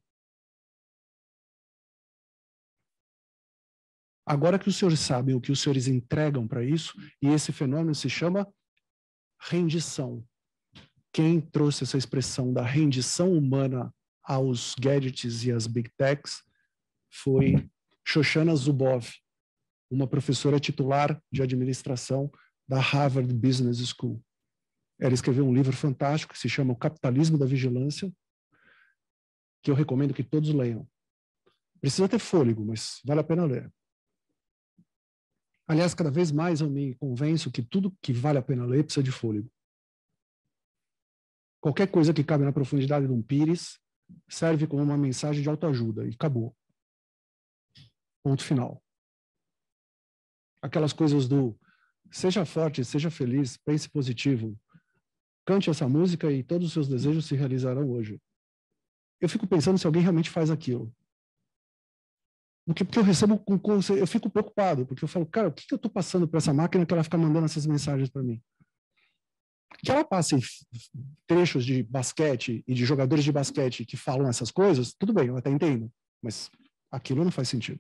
Agora que os senhores sabem o que os senhores entregam para isso, e esse fenômeno se chama rendição. Quem trouxe essa expressão da rendição humana aos gadgets e às big techs foi Shoshana Zuboff, uma professora titular de administração da Harvard Business School. Ela escreveu um livro fantástico que se chama O Capitalismo da Vigilância, que eu recomendo que todos leiam. Precisa ter fôlego, mas vale a pena ler. Aliás, cada vez mais eu me convenço que tudo que vale a pena ler precisa de fôlego. Qualquer coisa que cabe na profundidade de um pires serve como uma mensagem de autoajuda e acabou. Ponto final. Aquelas coisas do seja forte, seja feliz, pense positivo, cante essa música e todos os seus desejos se realizarão hoje. Eu fico pensando se alguém realmente faz aquilo. Porque eu recebo eu fico preocupado, porque eu falo, cara, o que eu estou passando para essa máquina que ela fica mandando essas mensagens para mim? Que ela passe trechos de basquete e de jogadores de basquete que falam essas coisas, tudo bem, eu até entendo, mas aquilo não faz sentido.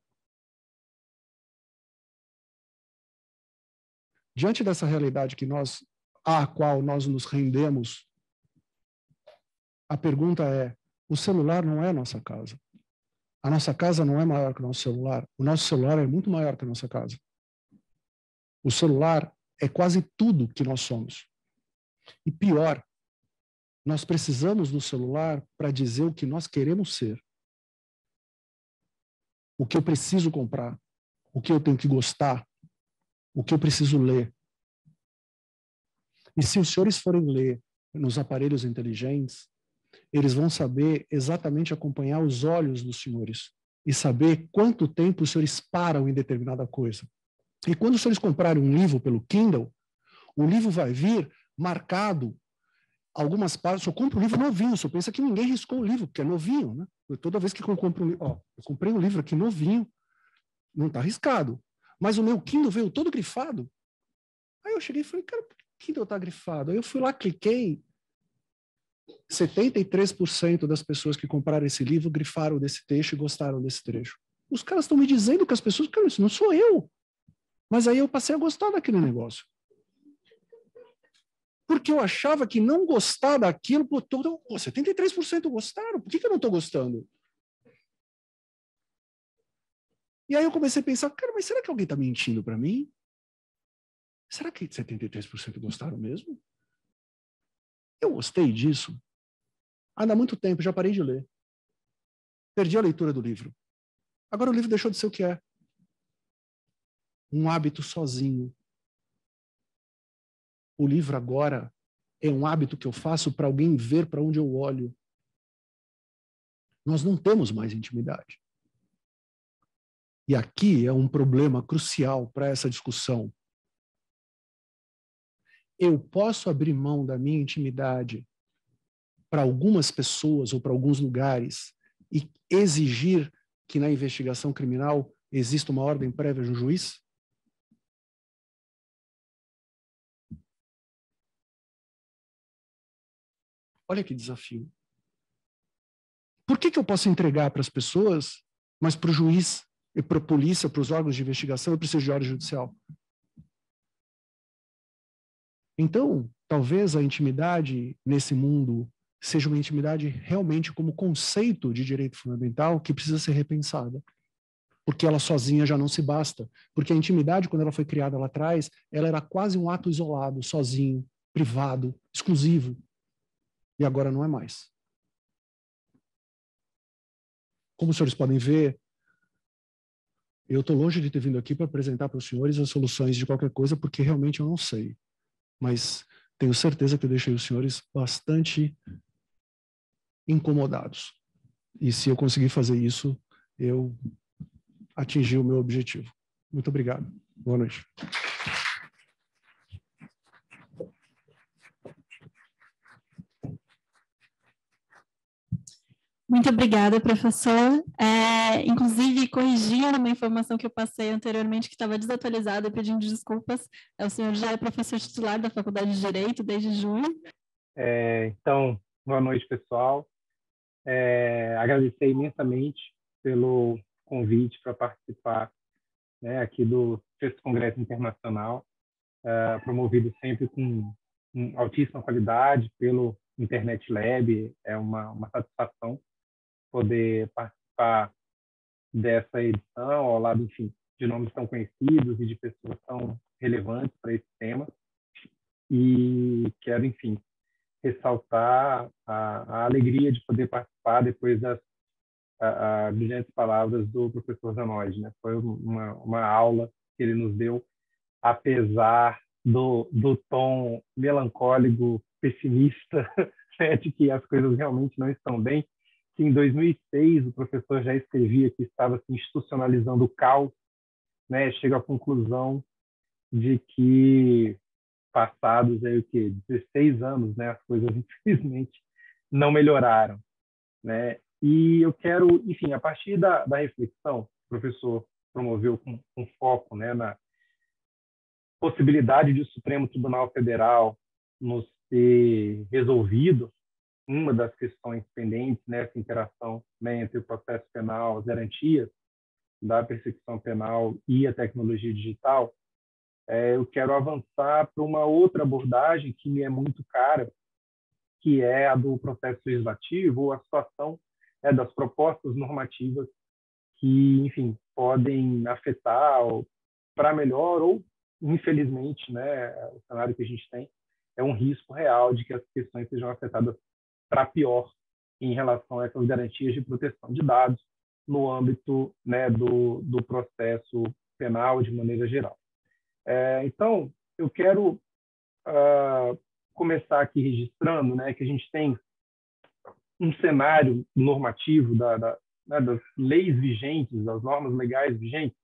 Diante dessa realidade à qual nós nos rendemos, a pergunta é: o celular não é a nossa casa. A nossa casa não é maior que o nosso celular. O nosso celular é muito maior que a nossa casa. O celular é quase tudo que nós somos. E pior, nós precisamos do celular para dizer o que nós queremos ser. O que eu preciso comprar, o que eu tenho que gostar, o que eu preciso ler. E se os senhores forem ler nos aparelhos inteligentes, eles vão saber exatamente acompanhar os olhos dos senhores e saber quanto tempo os senhores param em determinada coisa. E quando os senhores comprarem um livro pelo Kindle, o livro vai vir marcado algumas páginas. Se eu compro um livro novinho, você pensa que ninguém riscou o livro, porque é novinho, né? Toda vez que eu compro um livro, eu comprei um livro aqui novinho, não está riscado. Mas o meu Kindle veio todo grifado. Aí eu cheguei e falei, cara, por que o Kindle está grifado? Aí eu fui lá, cliquei. 73% das pessoas que compraram esse livro grifaram desse texto e gostaram desse trecho. Os caras estão me dizendo que as pessoas, cara, isso não sou eu. Mas aí eu passei a gostar daquele negócio. Porque eu achava que não gostar daquilo, 73% gostaram, por que eu não estou gostando? E aí eu comecei a pensar, cara, mas será que alguém está mentindo para mim? Será que 73% gostaram mesmo? Eu gostei disso. Há muito tempo, já parei de ler. Perdi a leitura do livro. Agora o livro deixou de ser o que é. Um hábito sozinho. O livro agora é um hábito que eu faço para alguém ver para onde eu olho. Nós não temos mais intimidade. E aqui é um problema crucial para essa discussão. Eu posso abrir mão da minha intimidade para algumas pessoas ou para alguns lugares e exigir que na investigação criminal exista uma ordem prévia de um juiz? Olha que desafio. Por que eu posso entregar para as pessoas, mas para o juiz e para a polícia, para os órgãos de investigação, eu preciso de ordem judicial? Então, talvez a intimidade nesse mundo seja uma intimidade realmente como conceito de direito fundamental que precisa ser repensada. Porque ela sozinha já não se basta. Porque a intimidade, quando ela foi criada lá atrás, ela era quase um ato isolado, sozinho, privado, exclusivo. E agora não é mais. Como os senhores podem ver, eu estou longe de ter vindo aqui para apresentar para os senhores as soluções de qualquer coisa, porque realmente eu não sei. Mas tenho certeza que eu deixei os senhores bastante incomodados. E se eu conseguir fazer isso, eu atingi o meu objetivo. Muito obrigado. Boa noite. Muito obrigada, professor. Inclusive, corrigindo uma informação que eu passei anteriormente, que estava desatualizada, pedindo desculpas. O senhor já é professor titular da Faculdade de Direito desde junho. Então, boa noite, pessoal. Agradecer imensamente pelo convite para participar, né, aqui do 6º Congresso Internacional, promovido sempre com altíssima qualidade pelo Internet Lab. É uma satisfação poder participar dessa edição ao lado, enfim, de nomes tão conhecidos e de pessoas tão relevantes para esse tema. E quero, enfim, ressaltar a alegria de poder participar depois das brilhantes palavras do professor Zanoide, né? Foi uma aula que ele nos deu, apesar do tom melancólico, pessimista, né, de que as coisas realmente não estão bem. Que em 2006 o professor já escrevia que estava se institucionalizando o caos, né? Chega à conclusão de que passados aí, 16 anos, né, as coisas infelizmente não melhoraram, né? E eu quero, enfim, a partir da reflexão, professor promoveu com foco, né, na possibilidade de o Supremo Tribunal Federal nos ter resolvido uma das questões pendentes nessa interação, né, entre o processo penal, as garantias da persecução penal e a tecnologia digital, eu quero avançar para uma outra abordagem que me é muito cara, que é a do processo legislativo, ou a situação, né, das propostas normativas que, enfim, podem afetar para melhor ou, infelizmente, né, o cenário que a gente tem é um risco real de que as questões sejam afetadas para pior em relação a essas garantias de proteção de dados no âmbito, né, do processo penal de maneira geral. Então, eu quero começar aqui registrando, né, que a gente tem um cenário normativo né, das leis vigentes, das normas legais vigentes,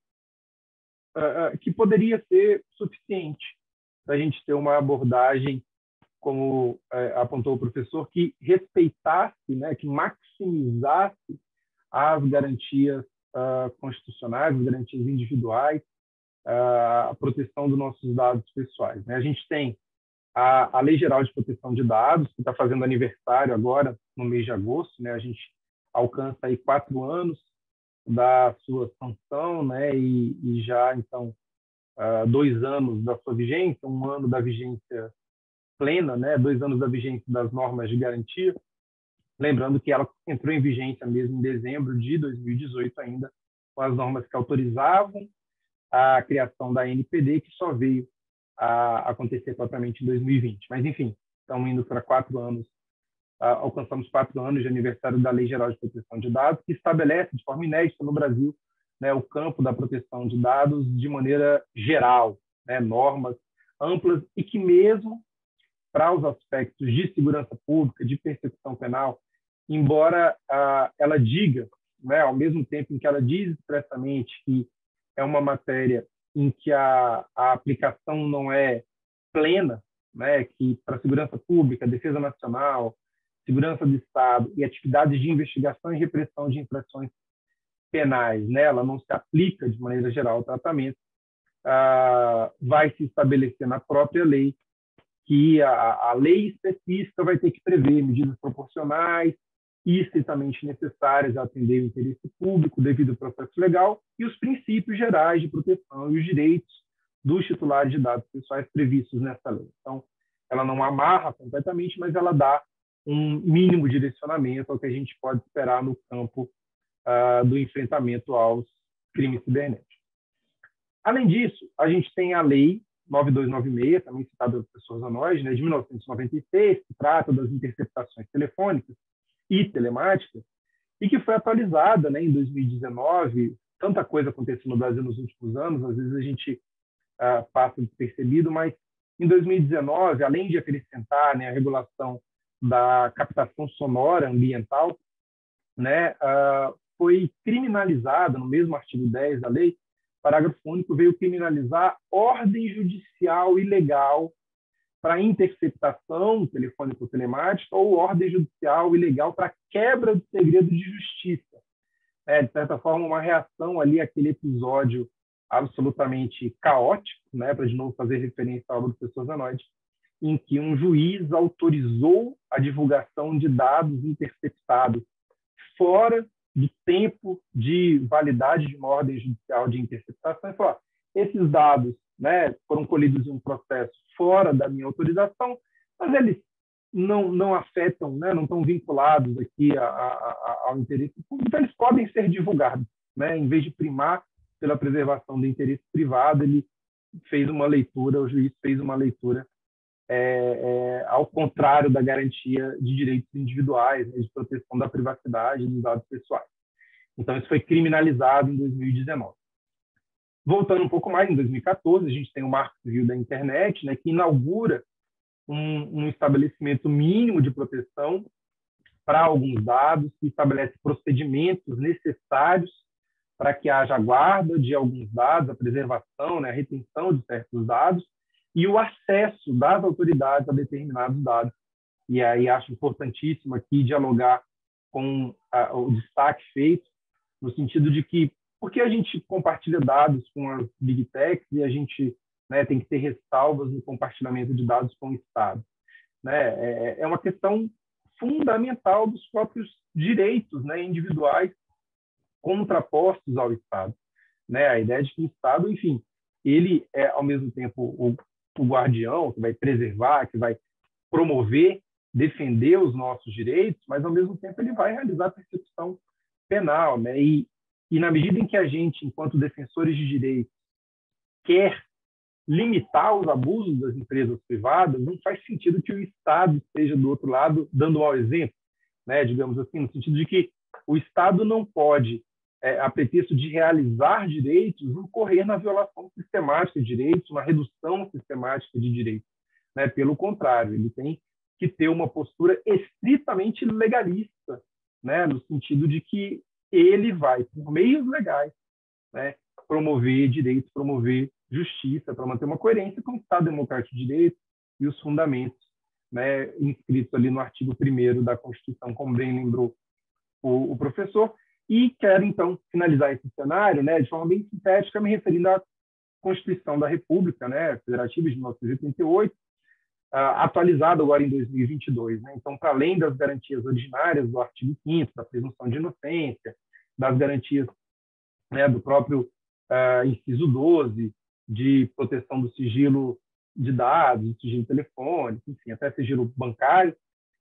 que poderia ser suficiente para a gente ter uma abordagem, como apontou o professor, que respeitasse, né, que maximizasse as garantias constitucionais, as garantias individuais, a proteção dos nossos dados pessoais, né? A gente tem a Lei Geral de Proteção de Dados, que está fazendo aniversário agora, no mês de agosto, né? A gente alcança aí 4 anos da sua sanção, né? E já, então, 2 anos da sua vigência, 1 ano da vigência plena, né? 2 anos da vigência das normas de garantia. Lembrando que ela entrou em vigência mesmo em dezembro de 2018 ainda, com as normas que autorizavam a criação da NPD, que só veio a acontecer propriamente em 2020. Mas, enfim, estamos indo para 4 anos, alcançamos 4 anos de aniversário da Lei Geral de Proteção de Dados, que estabelece de forma inédita no Brasil, né, o campo da proteção de dados de maneira geral, né, normas amplas e que mesmo para os aspectos de segurança pública, de persecução penal, embora ela diga, né, ao mesmo tempo em que ela diz expressamente que é uma matéria em que a aplicação não é plena, né, que para a segurança pública, defesa nacional, segurança do Estado e atividades de investigação e repressão de infrações penais, né, ela não se aplica de maneira geral ao tratamento, vai se estabelecer na própria lei que a lei específica vai ter que prever medidas proporcionais e estritamente necessárias a atender o interesse público devido ao processo legal e os princípios gerais de proteção e os direitos dos titulares de dados pessoais previstos nessa lei. Então, ela não amarra completamente, mas ela dá um mínimo direcionamento ao que a gente pode esperar no campo do enfrentamento aos crimes cibernéticos. Além disso, a gente tem a Lei 9296, também citada pelo professor Zanoide, né, de 1996, que trata das interceptações telefônicas e telemáticas, e que foi atualizada, né, em 2019. Tanta coisa aconteceu no Brasil nos últimos anos, às vezes a gente passa despercebido, mas em 2019, além de acrescentar, né, a regulação da captação sonora ambiental, né, foi criminalizada, no mesmo artigo 10 da lei, parágrafo único veio criminalizar ordem judicial ilegal para interceptação telefônica ou telemática ou ordem judicial ilegal para quebra do segredo de justiça. De certa forma, uma reação ali àquele episódio absolutamente caótico, né, para de novo fazer referência à obra do professor Zanoide, em que um juiz autorizou a divulgação de dados interceptados fora do tempo de validade de uma ordem judicial de interceptação e falou: esses dados, né, foram colhidos em um processo fora da minha autorização, mas eles não afetam, né, não estão vinculados aqui ao interesse público, então eles podem ser divulgados, né, em vez de primar pela preservação do interesse privado, ele fez uma leitura, o juiz fez uma leitura ao contrário da garantia de direitos individuais, né, de proteção da privacidade dos dados pessoais. Então, isso foi criminalizado em 2019. Voltando um pouco mais, em 2014, a gente tem o Marco Civil da Internet, né, que inaugura um estabelecimento mínimo de proteção para alguns dados, que estabelece procedimentos necessários para que haja a guarda de alguns dados, a preservação, né, a retenção de certos dados, e o acesso das autoridades a determinados dados. E aí acho importantíssimo aqui dialogar com o destaque feito, no sentido de que porque a gente compartilha dados com as Big Techs e a gente, né, tem que ter ressalvas no compartilhamento de dados com o Estado, né? É uma questão fundamental dos próprios direitos, né, individuais contrapostos ao Estado, né? A ideia de que o Estado, enfim, ele é, ao mesmo tempo, o guardião, que vai preservar, que vai promover, defender os nossos direitos, mas, ao mesmo tempo, ele vai realizar a persecução penal, né? E na medida em que a gente, enquanto defensores de direitos, quer limitar os abusos das empresas privadas, não faz sentido que o Estado esteja do outro lado dando um mau exemplo, né? Digamos assim, no sentido de que o Estado não pode, a pretexto de realizar direitos, incorrer na violação sistemática de direitos, na redução sistemática de direitos, né? Pelo contrário, ele tem que ter uma postura estritamente legalista, né? No sentido de que ele vai, por meios legais, né, promover direitos, promover justiça, para manter uma coerência com o Estado Democrático de Direito e os fundamentos, né, inscritos ali no artigo 1º da Constituição, como bem lembrou o professor. E quero, então, finalizar esse cenário, né, de forma bem sintética, me referindo à Constituição da República, né, Federativa de 1988, atualizada agora em 2022. Né? Então, para além das garantias originárias do artigo 5º, da presunção de inocência, das garantias, né, do próprio inciso 12, de proteção do sigilo de dados, do sigilo telefônico, enfim, até sigilo bancário,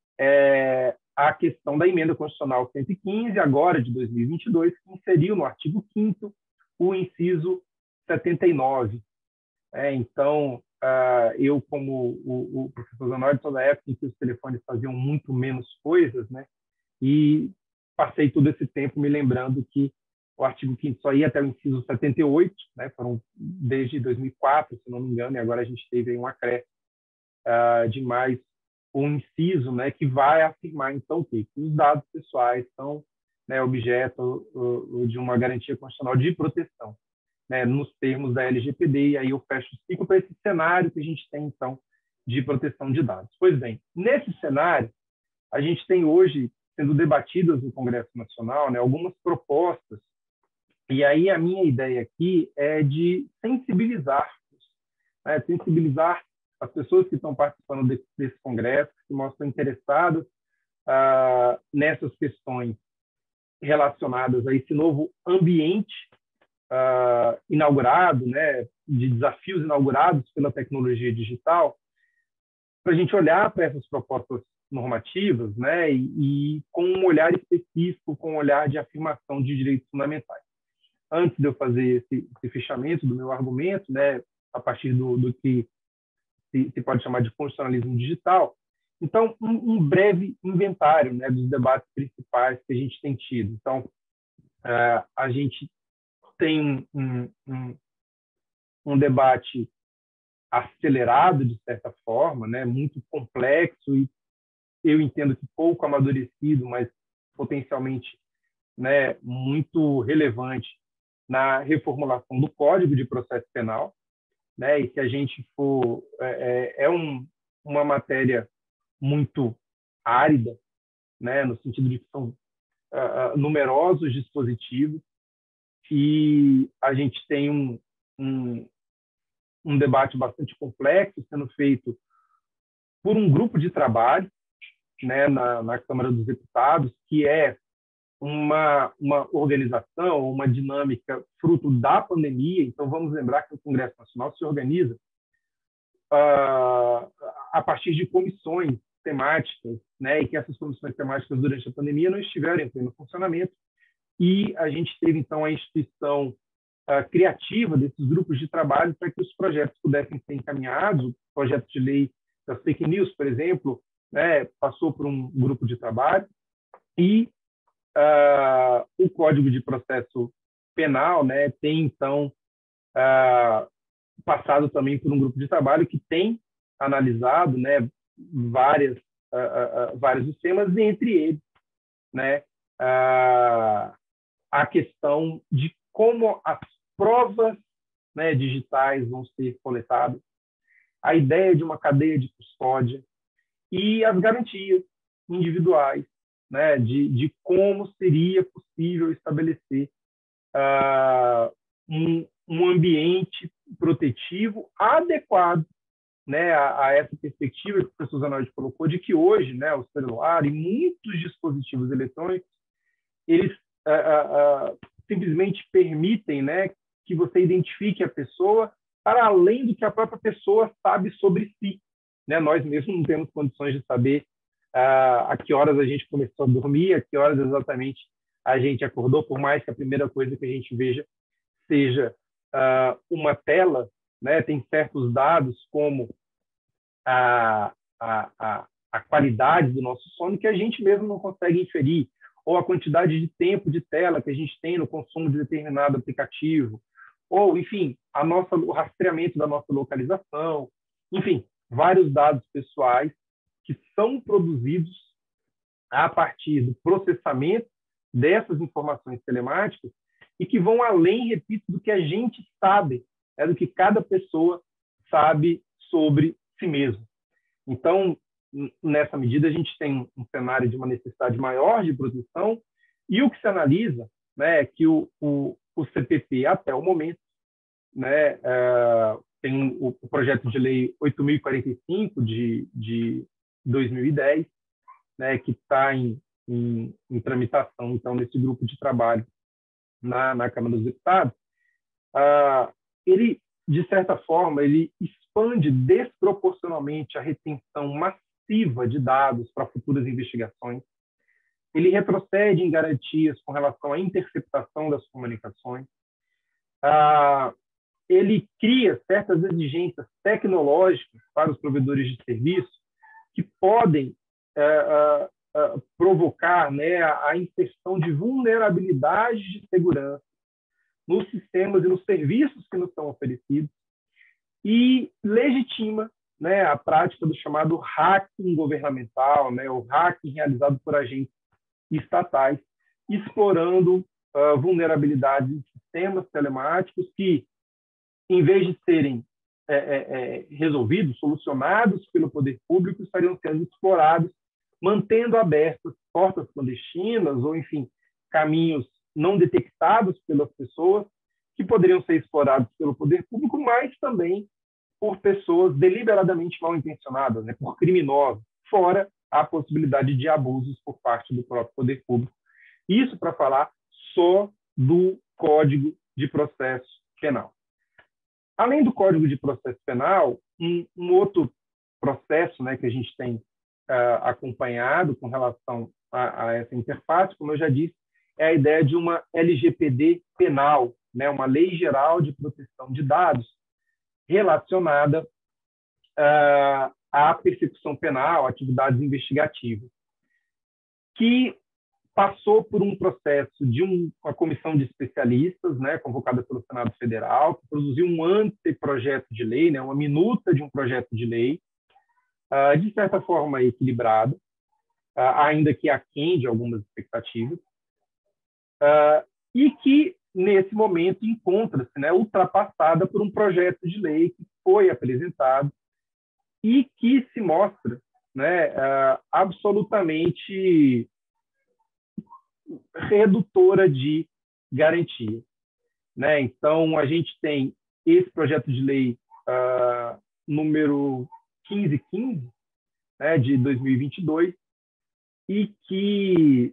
a questão da emenda constitucional 115, agora de 2022, que inseriu no artigo 5º o inciso 79. Então, eu, como o professor Zanoli, toda a época em que os telefones faziam muito menos coisas, né, e passei todo esse tempo me lembrando que o artigo 5º só ia até o inciso 78, né, foram desde 2004, se não me engano, e agora a gente teve aí um acréscimo de mais um inciso, né, que vai afirmar, então, que os dados pessoais são, né, objeto de uma garantia constitucional de proteção, né, nos termos da LGPD, e aí eu fecho o ciclo para esse cenário que a gente tem, então, de proteção de dados. Pois bem, nesse cenário, a gente tem hoje, sendo debatidas no Congresso Nacional, né, algumas propostas, e aí a minha ideia aqui é de sensibilizar, né, sensibilizar as pessoas que estão participando desse congresso, que mostram interessadas nessas questões relacionadas a esse novo ambiente inaugurado, né, de desafios inaugurados pela tecnologia digital, para a gente olhar para essas propostas normativas, né, e com um olhar específico, com um olhar de afirmação de direitos fundamentais. Antes de eu fazer esse fechamento do meu argumento, né, a partir do que se pode chamar de constitucionalismo digital, então, um breve inventário, né, dos debates principais que a gente tem tido. Então, a gente tem um debate acelerado, de certa forma, né, muito complexo e eu entendo que pouco amadurecido, mas potencialmente, né, muito relevante na reformulação do Código de Processo Penal, né, e se a gente for... uma matéria muito árida, né, no sentido de que são numerosos dispositivos, e a gente tem um debate bastante complexo sendo feito por um grupo de trabalho, né, na Câmara dos Deputados, que é uma organização, uma dinâmica fruto da pandemia. Então, vamos lembrar que o Congresso Nacional se organiza a partir de comissões temáticas, né, e que essas comissões temáticas, durante a pandemia, não estiveram em pleno funcionamento. E a gente teve, então, a instituição criativa desses grupos de trabalho para que os projetos pudessem ser encaminhados. O projeto de lei das fake news, por exemplo, né, passou por um grupo de trabalho, e o Código de Processo Penal, né, tem, então, passado também por um grupo de trabalho que tem analisado, né, vários dos temas, e entre eles, né, a questão de como as provas, né, digitais vão ser coletadas, a ideia de uma cadeia de custódia e as garantias individuais, né, de como seria possível estabelecer um ambiente protetivo adequado, né, a essa perspectiva que o professor Zanotti colocou, de que hoje, né, o celular e muitos dispositivos eletrônicos, eles simplesmente permitem, né, que você identifique a pessoa para além do que a própria pessoa sabe sobre si. Né? Nós mesmos não temos condições de saber a que horas a gente começou a dormir, a que horas exatamente a gente acordou, por mais que a primeira coisa que a gente veja seja uma tela, né? Tem certos dados como a qualidade do nosso sono que a gente mesmo não consegue inferir, ou a quantidade de tempo de tela que a gente tem no consumo de determinado aplicativo, ou, enfim, o rastreamento da nossa localização, enfim, vários dados pessoais que são produzidos a partir do processamento dessas informações telemáticas e que vão além, repito, do que a gente sabe, do que cada pessoa sabe sobre si mesmo. Então, nessa medida, a gente tem um cenário de uma necessidade maior de proteção e o que se analisa, né, é que o CPP, até o momento, né, tem o projeto de lei 8.045 de 2010, né, que está em tramitação, então, nesse grupo de trabalho na Câmara dos Deputados. Ele, de certa forma, ele expande desproporcionalmente a retenção massiva de dados para futuras investigações. Ele retrocede em garantias com relação à interceptação das comunicações. Ele cria certas exigências tecnológicas para os provedores de serviço que podem provocar, né, a inserção de vulnerabilidades de segurança nos sistemas e nos serviços que nos são oferecidos e legitima, né, a prática do chamado hacking governamental, né, o hacking realizado por agentes estatais, explorando vulnerabilidades em sistemas telemáticos que, em vez de serem resolvidos, solucionados pelo poder público, estariam sendo explorados, mantendo abertas portas clandestinas ou, enfim, caminhos não detectados pelas pessoas que poderiam ser explorados pelo poder público, mas também por pessoas deliberadamente mal intencionadas, né, por criminosos, fora a possibilidade de abusos por parte do próprio poder público. Isso para falar só do Código de Processo Penal. Além do Código de Processo Penal, um outro processo, né, que a gente tem acompanhado com relação a essa interface, como eu já disse, é a ideia de uma LGPD penal, né, uma Lei Geral de Proteção de Dados, relacionada à persecução penal, atividades investigativas, que passou por um processo de uma comissão de especialistas, né, convocada pelo Senado Federal, que produziu um anteprojeto de lei, né, uma minuta de um projeto de lei, de certa forma equilibrado, ainda que aquém de algumas expectativas, e que, nesse momento, encontra-se, né, ultrapassada por um projeto de lei que foi apresentado e que se mostra, né, absolutamente redutora de garantia. Né? Então, a gente tem esse projeto de lei número 1515, né, de 2022, e que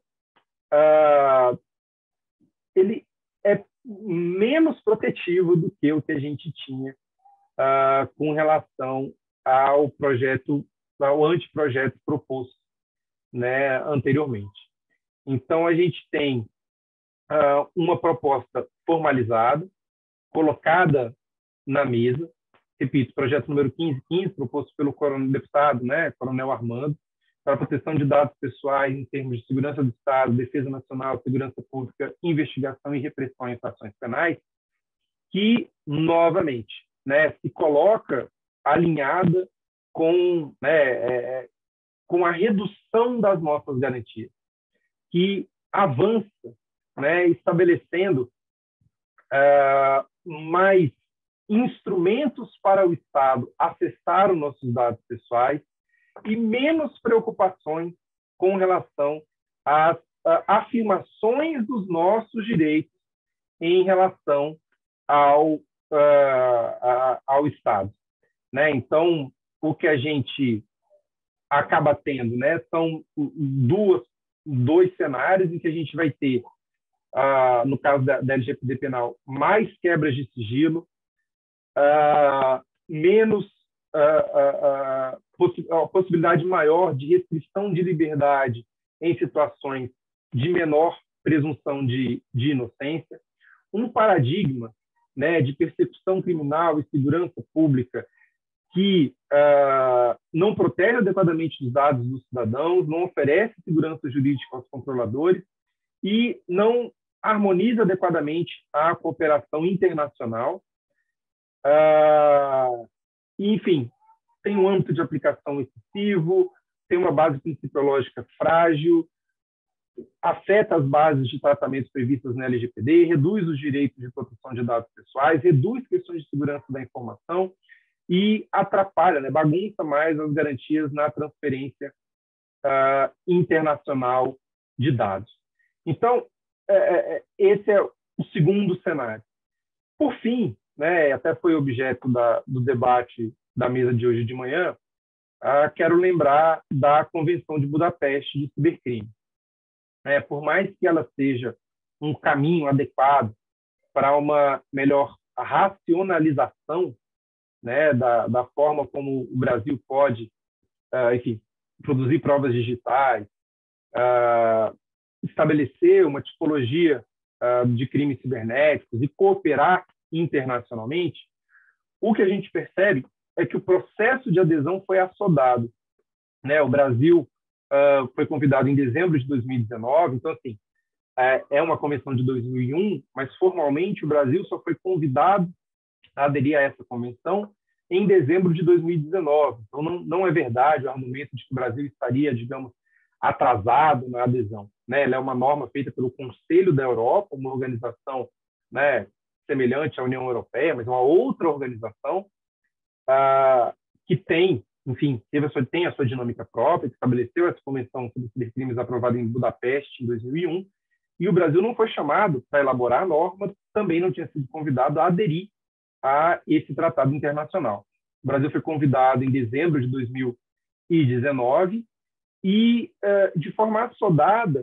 ele é menos protetivo do que o que a gente tinha com relação ao anteprojeto proposto, né, anteriormente. Então, a gente tem uma proposta formalizada, colocada na mesa, repito, projeto número 1515, proposto pelo deputado, né, Coronel Armando, para a proteção de dados pessoais em termos de segurança do Estado, defesa nacional, segurança pública, investigação e repressão em infrações penais, que, novamente, né, se coloca alinhada com, né, com a redução das nossas garantias, que avança, né, estabelecendo mais instrumentos para o Estado acessar os nossos dados pessoais e menos preocupações com relação às afirmações dos nossos direitos em relação ao Estado, né? Então, o que a gente acaba tendo, né, são dois cenários em que a gente vai ter, no caso da LGPD penal, mais quebras de sigilo, menos possibilidade maior de restrição de liberdade em situações de menor presunção de inocência, um paradigma, né, de persecução criminal e segurança pública que não protege adequadamente os dados dos cidadãos, não oferece segurança jurídica aos controladores e não harmoniza adequadamente a cooperação internacional. Enfim, tem um âmbito de aplicação excessivo, tem uma base principiológica frágil, afeta as bases de tratamento previstas na LGPD, reduz os direitos de proteção de dados pessoais, reduz questões de segurança da informação e atrapalha, né, bagunça mais as garantias na transferência internacional de dados. Então, esse é o segundo cenário. Por fim, né, até foi objeto do debate da mesa de hoje de manhã, quero lembrar da Convenção de Budapeste de Cibercrime. Por mais que ela seja um caminho adequado para uma melhor racionalização, né, da forma como o Brasil pode, enfim, produzir provas digitais, estabelecer uma tipologia de crimes cibernéticos e cooperar internacionalmente, o que a gente percebe é que o processo de adesão foi assodado, né? O Brasil foi convidado em dezembro de 2019, então, assim, é uma convenção de 2001, mas formalmente o Brasil só foi convidado a aderir a essa convenção em dezembro de 2019. Então, não é verdade o argumento de que o Brasil estaria, digamos, atrasado na adesão, né? Ela é uma norma feita pelo Conselho da Europa, uma organização, né, semelhante à União Europeia, mas uma outra organização que tem, enfim, tem a sua dinâmica própria, que estabeleceu essa Convenção sobre Cibercrimes aprovada em Budapeste em 2001, e o Brasil não foi chamado para elaborar a norma, também não tinha sido convidado a aderir a esse tratado internacional. O Brasil foi convidado em dezembro de 2019 e, de forma assodada,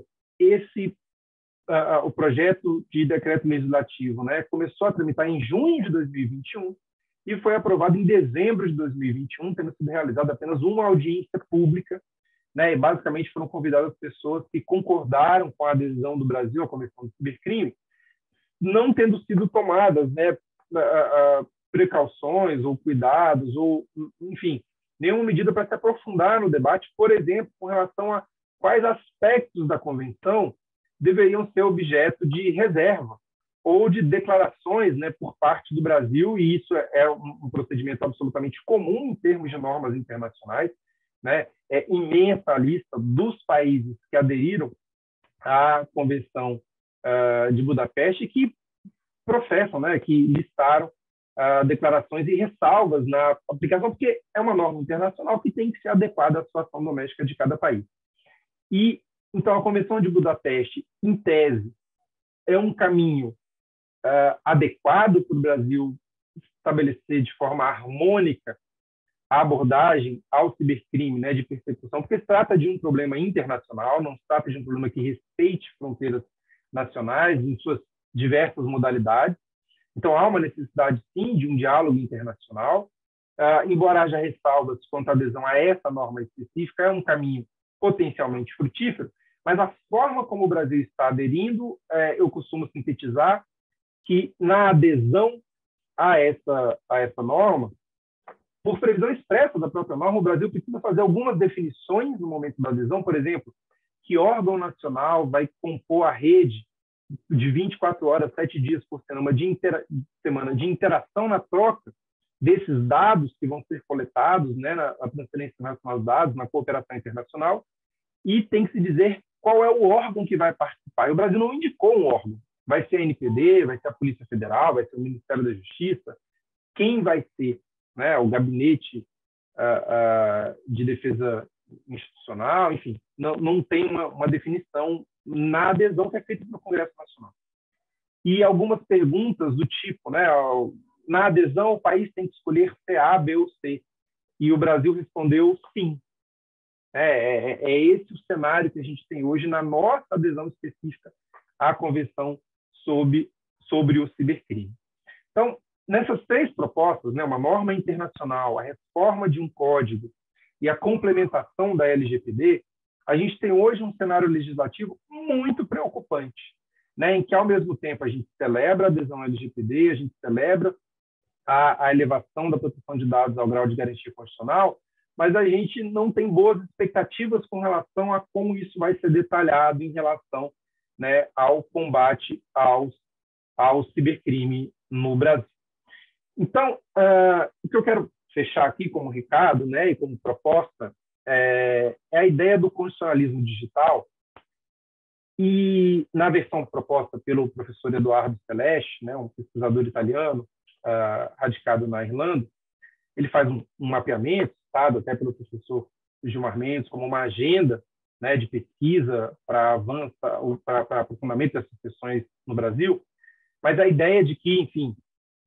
o projeto de decreto legislativo, né, começou a tramitar em junho de 2021 e foi aprovado em dezembro de 2021, tendo sido realizada apenas uma audiência pública, né, e basicamente foram convidadas pessoas que concordaram com a adesão do Brasil à Convenção de Cibercrime, não tendo sido tomadas, né, precauções ou cuidados, ou, enfim, nenhuma medida para se aprofundar no debate, por exemplo, com relação a quais aspectos da Convenção deveriam ser objeto de reserva ou de declarações, né, por parte do Brasil, e isso é um procedimento absolutamente comum em termos de normas internacionais, né? É imensa a lista dos países que aderiram à Convenção de Budapeste que professam, né, que listaram declarações e ressalvas na aplicação, porque é uma norma internacional que tem que ser adequada à situação doméstica de cada país. E, então, a Convenção de Budapeste, em tese, é um caminho adequado para o Brasil estabelecer de forma harmônica a abordagem ao cibercrime, né, de persecução, porque se trata de um problema internacional, não se trata de um problema que respeite fronteiras nacionais em suas diversas modalidades. Então, há uma necessidade, sim, de um diálogo internacional, embora haja ressalvas quanto à adesão a essa norma específica, é um caminho potencialmente frutífero, mas a forma como o Brasil está aderindo, eu costumo sintetizar que na adesão a essa norma, por previsão expressa da própria norma, o Brasil precisa fazer algumas definições no momento da adesão, por exemplo, que órgão nacional vai compor a rede de 24 horas, 7 dias por semana de interação na troca desses dados que vão ser coletados, né, na transferência internacional de dados, na cooperação internacional, e tem que se dizer qual é o órgão que vai participar. E o Brasil não indicou um órgão. Vai ser a NPD, vai ser a Polícia Federal, vai ser o Ministério da Justiça. Quem vai ser, né, o Gabinete de Defesa Institucional, enfim, não tem uma definição na adesão que é feita pelo Congresso Nacional. e algumas perguntas do tipo, né, na adesão o país tem que escolher A, B ou C, e o Brasil respondeu sim. É esse o cenário que a gente tem hoje na nossa adesão específica à Convenção sobre o cibercrime. Então, nessas 3 propostas, né, uma norma internacional, a reforma de um código e a complementação da LGPD, a gente tem hoje um cenário legislativo muito preocupante, né, em que, ao mesmo tempo, a gente celebra a adesão à LGPD, a gente celebra a elevação da proteção de dados ao grau de garantia constitucional, mas a gente não tem boas expectativas com relação a como isso vai ser detalhado em relação, né, ao combate ao cibercrime no Brasil. Então, o que eu quero fechar aqui como recado, né, e como proposta é a ideia do constitucionalismo digital, e na versão proposta pelo professor Eduardo Celeste, né, um pesquisador italiano radicado na Irlanda, ele faz um mapeamento, citado até pelo professor Gilmar Mendes, como uma agenda, né, de pesquisa para aprofundamento dessas questões no Brasil, mas a ideia de que, enfim,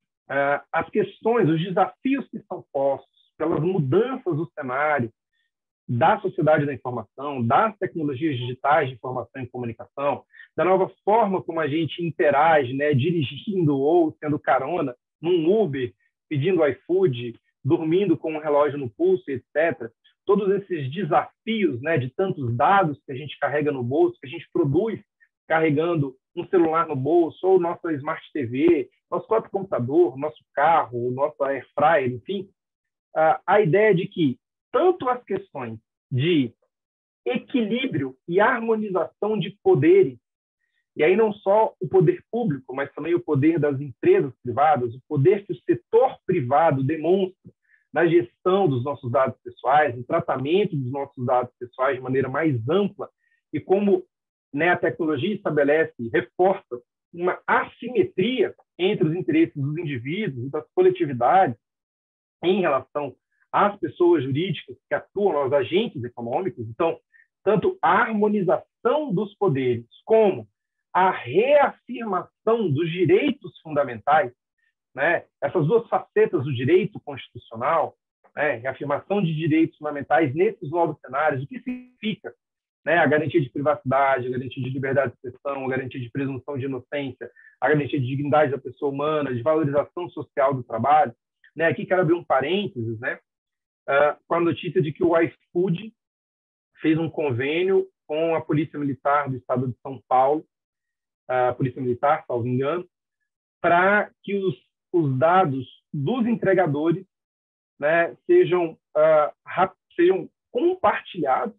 as questões, os desafios que são postos pelas mudanças do cenário da sociedade da informação, das tecnologias digitais de informação e comunicação, da nova forma como a gente interage, né, dirigindo ou sendo carona num Uber, pedindo iFood, dormindo com um relógio no pulso, etc. Todos esses desafios, né, de tantos dados que a gente carrega no bolso, que a gente produz carregando um celular no bolso, ou nossa Smart TV, nosso próprio computador, nosso carro, nosso air fryer, enfim, a ideia de que tanto as questões de equilíbrio e harmonização de poderes, e aí não só o poder público, mas também o poder das empresas privadas, o poder que o setor privado demonstra na gestão dos nossos dados pessoais, no tratamento dos nossos dados pessoais de maneira mais ampla, e como, né, a tecnologia estabelece e reforça uma assimetria entre os interesses dos indivíduos e das coletividades em relação às pessoas jurídicas que atuam, aos agentes econômicos. Então, tanto a harmonização dos poderes como a reafirmação dos direitos fundamentais, né, essas 2 facetas do direito constitucional, né, reafirmação de direitos fundamentais nesses novos cenários, o que significa, né, a garantia de privacidade, a garantia de liberdade de expressão, a garantia de presunção de inocência, a garantia de dignidade da pessoa humana, de valorização social do trabalho. Né, aqui quero abrir um parênteses, né, com a notícia de que o iFood fez um convênio com a Polícia Militar do Estado de São Paulo, a Polícia Militar, salvo engano, para que os dados dos entregadores, né, sejam compartilhados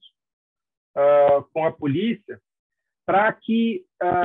com a polícia, para que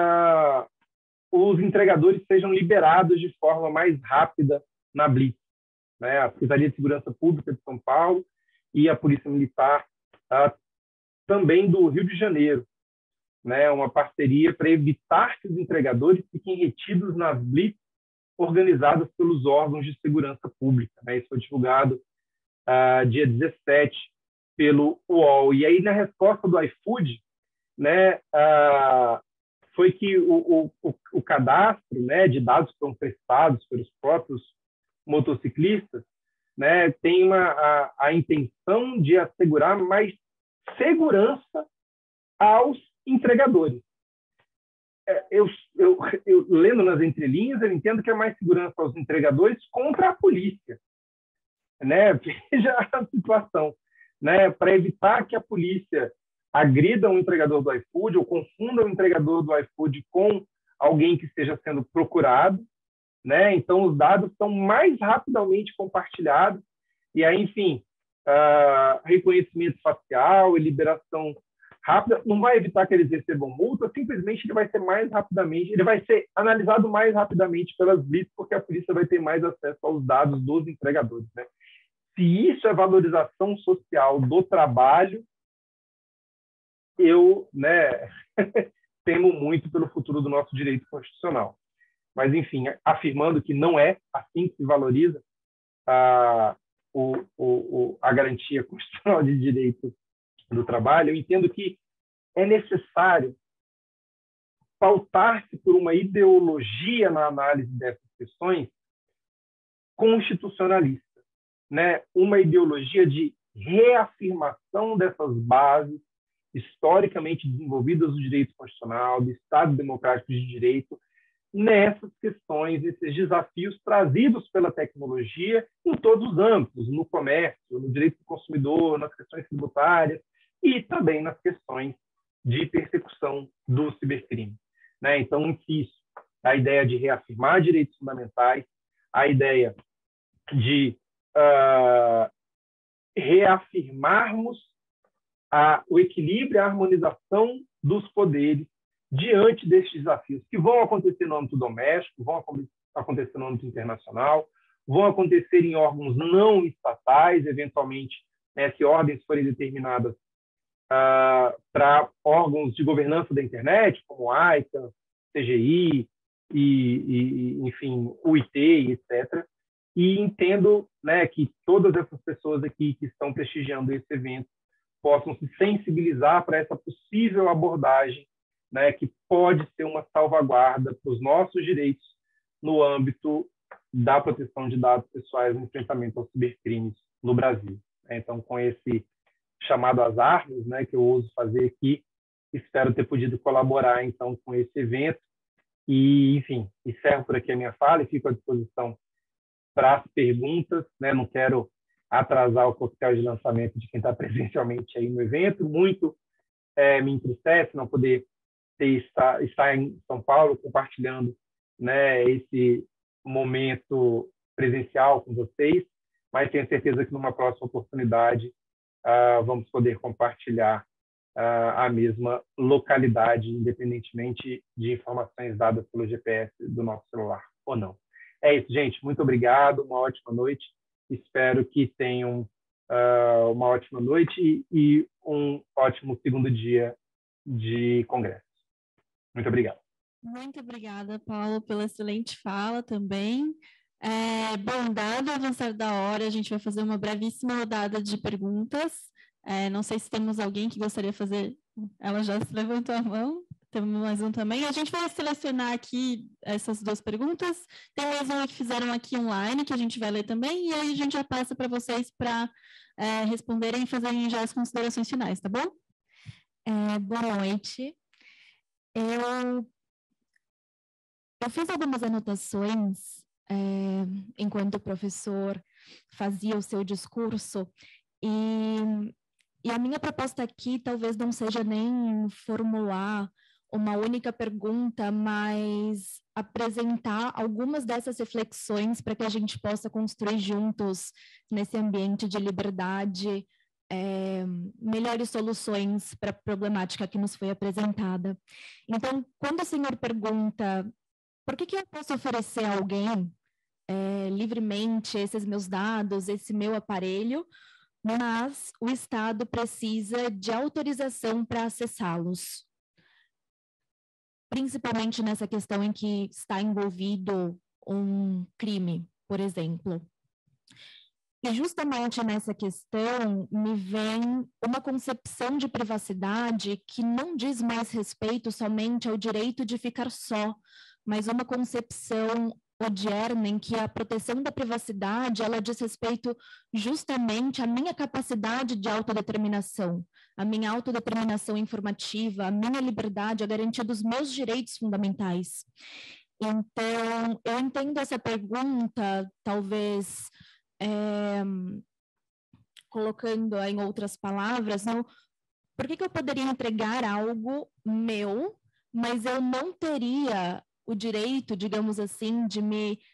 os entregadores sejam liberados de forma mais rápida na Blitz. Né? A Secretaria de Segurança Pública de São Paulo e a Polícia Militar também do Rio de Janeiro, né? Uma parceria para evitar que os entregadores fiquem retidos nas blitz organizadas pelos órgãos de segurança pública. Né? Isso foi divulgado dia 17 pelo UOL. E aí, na resposta do iFood, né, foi que o cadastro, né, de dados que são prestados pelos próprios motociclistas, né, tem a intenção de assegurar mais segurança aos entregadores. Eu lendo nas entrelinhas, eu entendo que é mais segurança aos entregadores contra a polícia. Né? Veja a situação. Né? Para evitar que a polícia agrida um entregador do iFood ou confunda o entregador do iFood com alguém que esteja sendo procurado. Né? Então, os dados são mais rapidamente compartilhados. E aí, enfim, reconhecimento facial e liberação rápida não vai evitar que eles recebam multa, simplesmente ele vai ser analisado mais rapidamente pelas blitz, porque a polícia vai ter mais acesso aos dados dos entregadores. Né? Se isso é valorização social do trabalho, eu, né, temo muito pelo futuro do nosso direito constitucional. Mas, enfim, afirmando que não é assim que se valoriza a garantia constitucional de direito do trabalho, eu entendo que é necessário pautar-se por uma ideologia na análise dessas questões constitucionalista, né? Uma ideologia de reafirmação dessas bases historicamente desenvolvidas do direito constitucional, do Estado Democrático de Direito, nessas questões, nesses desafios trazidos pela tecnologia em todos os âmbitos, no comércio, no direito do consumidor, nas questões tributárias e também nas questões de persecução do cibercrime, né? Então, insisto, a ideia de reafirmar direitos fundamentais, a ideia de reafirmarmos o equilíbrio e a harmonização dos poderes diante desses desafios que vão acontecer no âmbito doméstico, vão acontecer no âmbito internacional, vão acontecer em órgãos não estatais, eventualmente, né, se ordens forem determinadas para órgãos de governança da internet, como AICA, CGI, enfim, UIT, etc. E entendo, né, que todas essas pessoas aqui que estão prestigiando esse evento possam se sensibilizar para essa possível abordagem, né, que pode ser uma salvaguarda para os nossos direitos no âmbito da proteção de dados pessoais no enfrentamento aos cibercrimes no Brasil. Então, com esse chamado às armas, né, que eu ouso fazer aqui, espero ter podido colaborar, então, com esse evento. E, enfim, encerro por aqui a minha fala e fico à disposição para as perguntas, né? Não quero atrasar o coquetel de lançamento de quem está presencialmente aí no evento. Muito me entristece não poder estar em São Paulo compartilhando, né, esse momento presencial com vocês, mas tenho certeza que numa próxima oportunidade vamos poder compartilhar a mesma localidade, independentemente de informações dadas pelo GPS do nosso celular ou não. É isso, gente. Muito obrigado. Uma ótima noite. Espero que tenham uma ótima noite e um ótimo segundo dia de congresso. Muito obrigado. Muito obrigada, Paulo, pela excelente fala também. Bom, dado o avançar da hora, a gente vai fazer uma brevíssima rodada de perguntas. Não sei se temos alguém que gostaria de fazer. Ela já se levantou a mão. Temos mais um também. A gente vai selecionar aqui essas duas perguntas. Tem mais uma que fizeram aqui online, que a gente vai ler também, e aí a gente já passa para vocês para responderem e fazerem já as considerações finais, tá bom? Boa noite. Eu fiz algumas anotações enquanto o professor fazia o seu discurso, e a minha proposta aqui talvez não seja nem formular uma única pergunta, mas apresentar algumas dessas reflexões para que a gente possa construir juntos, nesse ambiente de liberdade, melhores soluções para a problemática que nos foi apresentada. Então, quando o senhor pergunta por que eu posso oferecer a alguém livremente esses meus dados, esse meu aparelho, mas o Estado precisa de autorização para acessá-los, principalmente nessa questão em que está envolvido um crime, por exemplo. E justamente nessa questão me vem uma concepção de privacidade que não diz mais respeito somente ao direito de ficar só, mas uma concepção odierna em que a proteção da privacidade, ela diz respeito justamente à minha capacidade de autodeterminação, a minha autodeterminação informativa, a minha liberdade, a garantia dos meus direitos fundamentais. Então, eu entendo essa pergunta, talvez colocando em outras palavras, por que eu poderia entregar algo meu, mas eu não teria o direito, digamos assim, de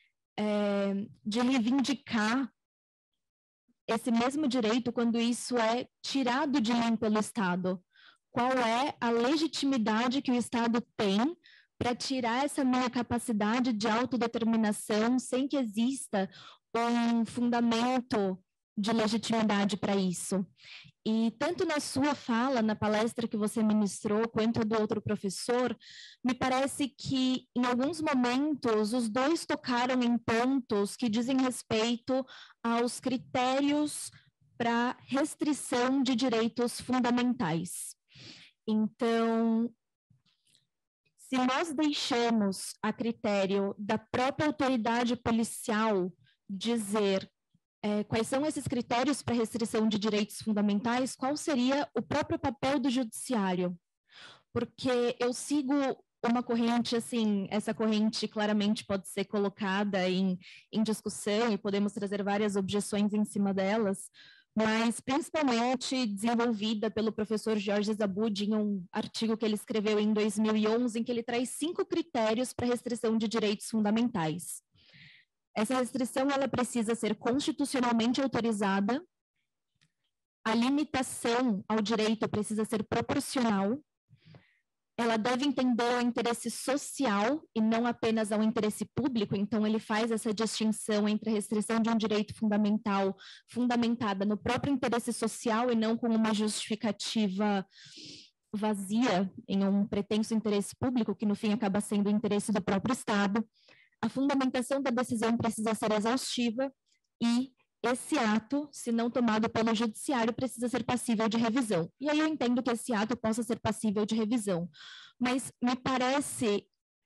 reivindicar esse mesmo direito quando isso é tirado de mim pelo Estado? Qual é a legitimidade que o Estado tem para tirar essa minha capacidade de autodeterminação sem que exista um fundamento de legitimidade para isso? E tanto na sua fala, na palestra que você ministrou, quanto do outro professor, me parece que, em alguns momentos, os dois tocaram em pontos que dizem respeito aos critérios para restrição de direitos fundamentais. Então, se nós deixamos a critério da própria autoridade policial dizer quais são esses critérios para restrição de direitos fundamentais, qual seria o próprio papel do judiciário? Porque eu sigo uma corrente, assim, essa corrente claramente pode ser colocada em discussão e podemos trazer várias objeções em cima delas, mas principalmente desenvolvida pelo professor Jorge Zabud em um artigo que ele escreveu em 2011, em que ele traz 5 critérios para restrição de direitos fundamentais. Essa restrição, ela precisa ser constitucionalmente autorizada, a limitação ao direito precisa ser proporcional, ela deve entender o interesse social e não apenas ao interesse público, então ele faz essa distinção entre a restrição de um direito fundamental fundamentada no próprio interesse social e não com uma justificativa vazia em um pretenso interesse público, que no fim acaba sendo o interesse do próprio Estado. A fundamentação da decisão precisa ser exaustiva e esse ato, se não tomado pelo judiciário, precisa ser passível de revisão. E aí eu entendo que esse ato possa ser passível de revisão, mas me parece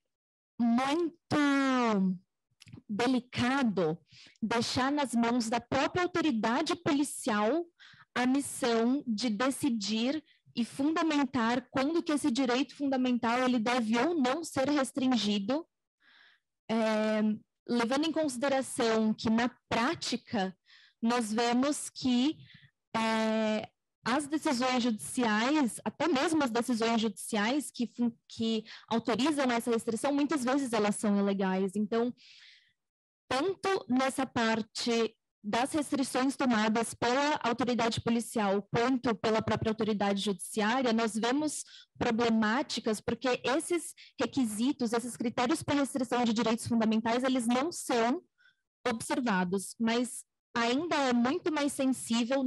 muito delicado deixar nas mãos da própria autoridade policial a missão de decidir e fundamentar quando que esse direito fundamental ele deve ou não ser restringido, levando em consideração que, na prática, nós vemos que as decisões judiciais, até mesmo as decisões judiciais que autorizam essa restrição, muitas vezes elas são ilegais. Então, tanto nessa parte das restrições tomadas pela autoridade policial quanto pela própria autoridade judiciária, nós vemos problemáticas porque esses requisitos, esses critérios para restrição de direitos fundamentais, eles não são observados, mas ainda é muito mais sensível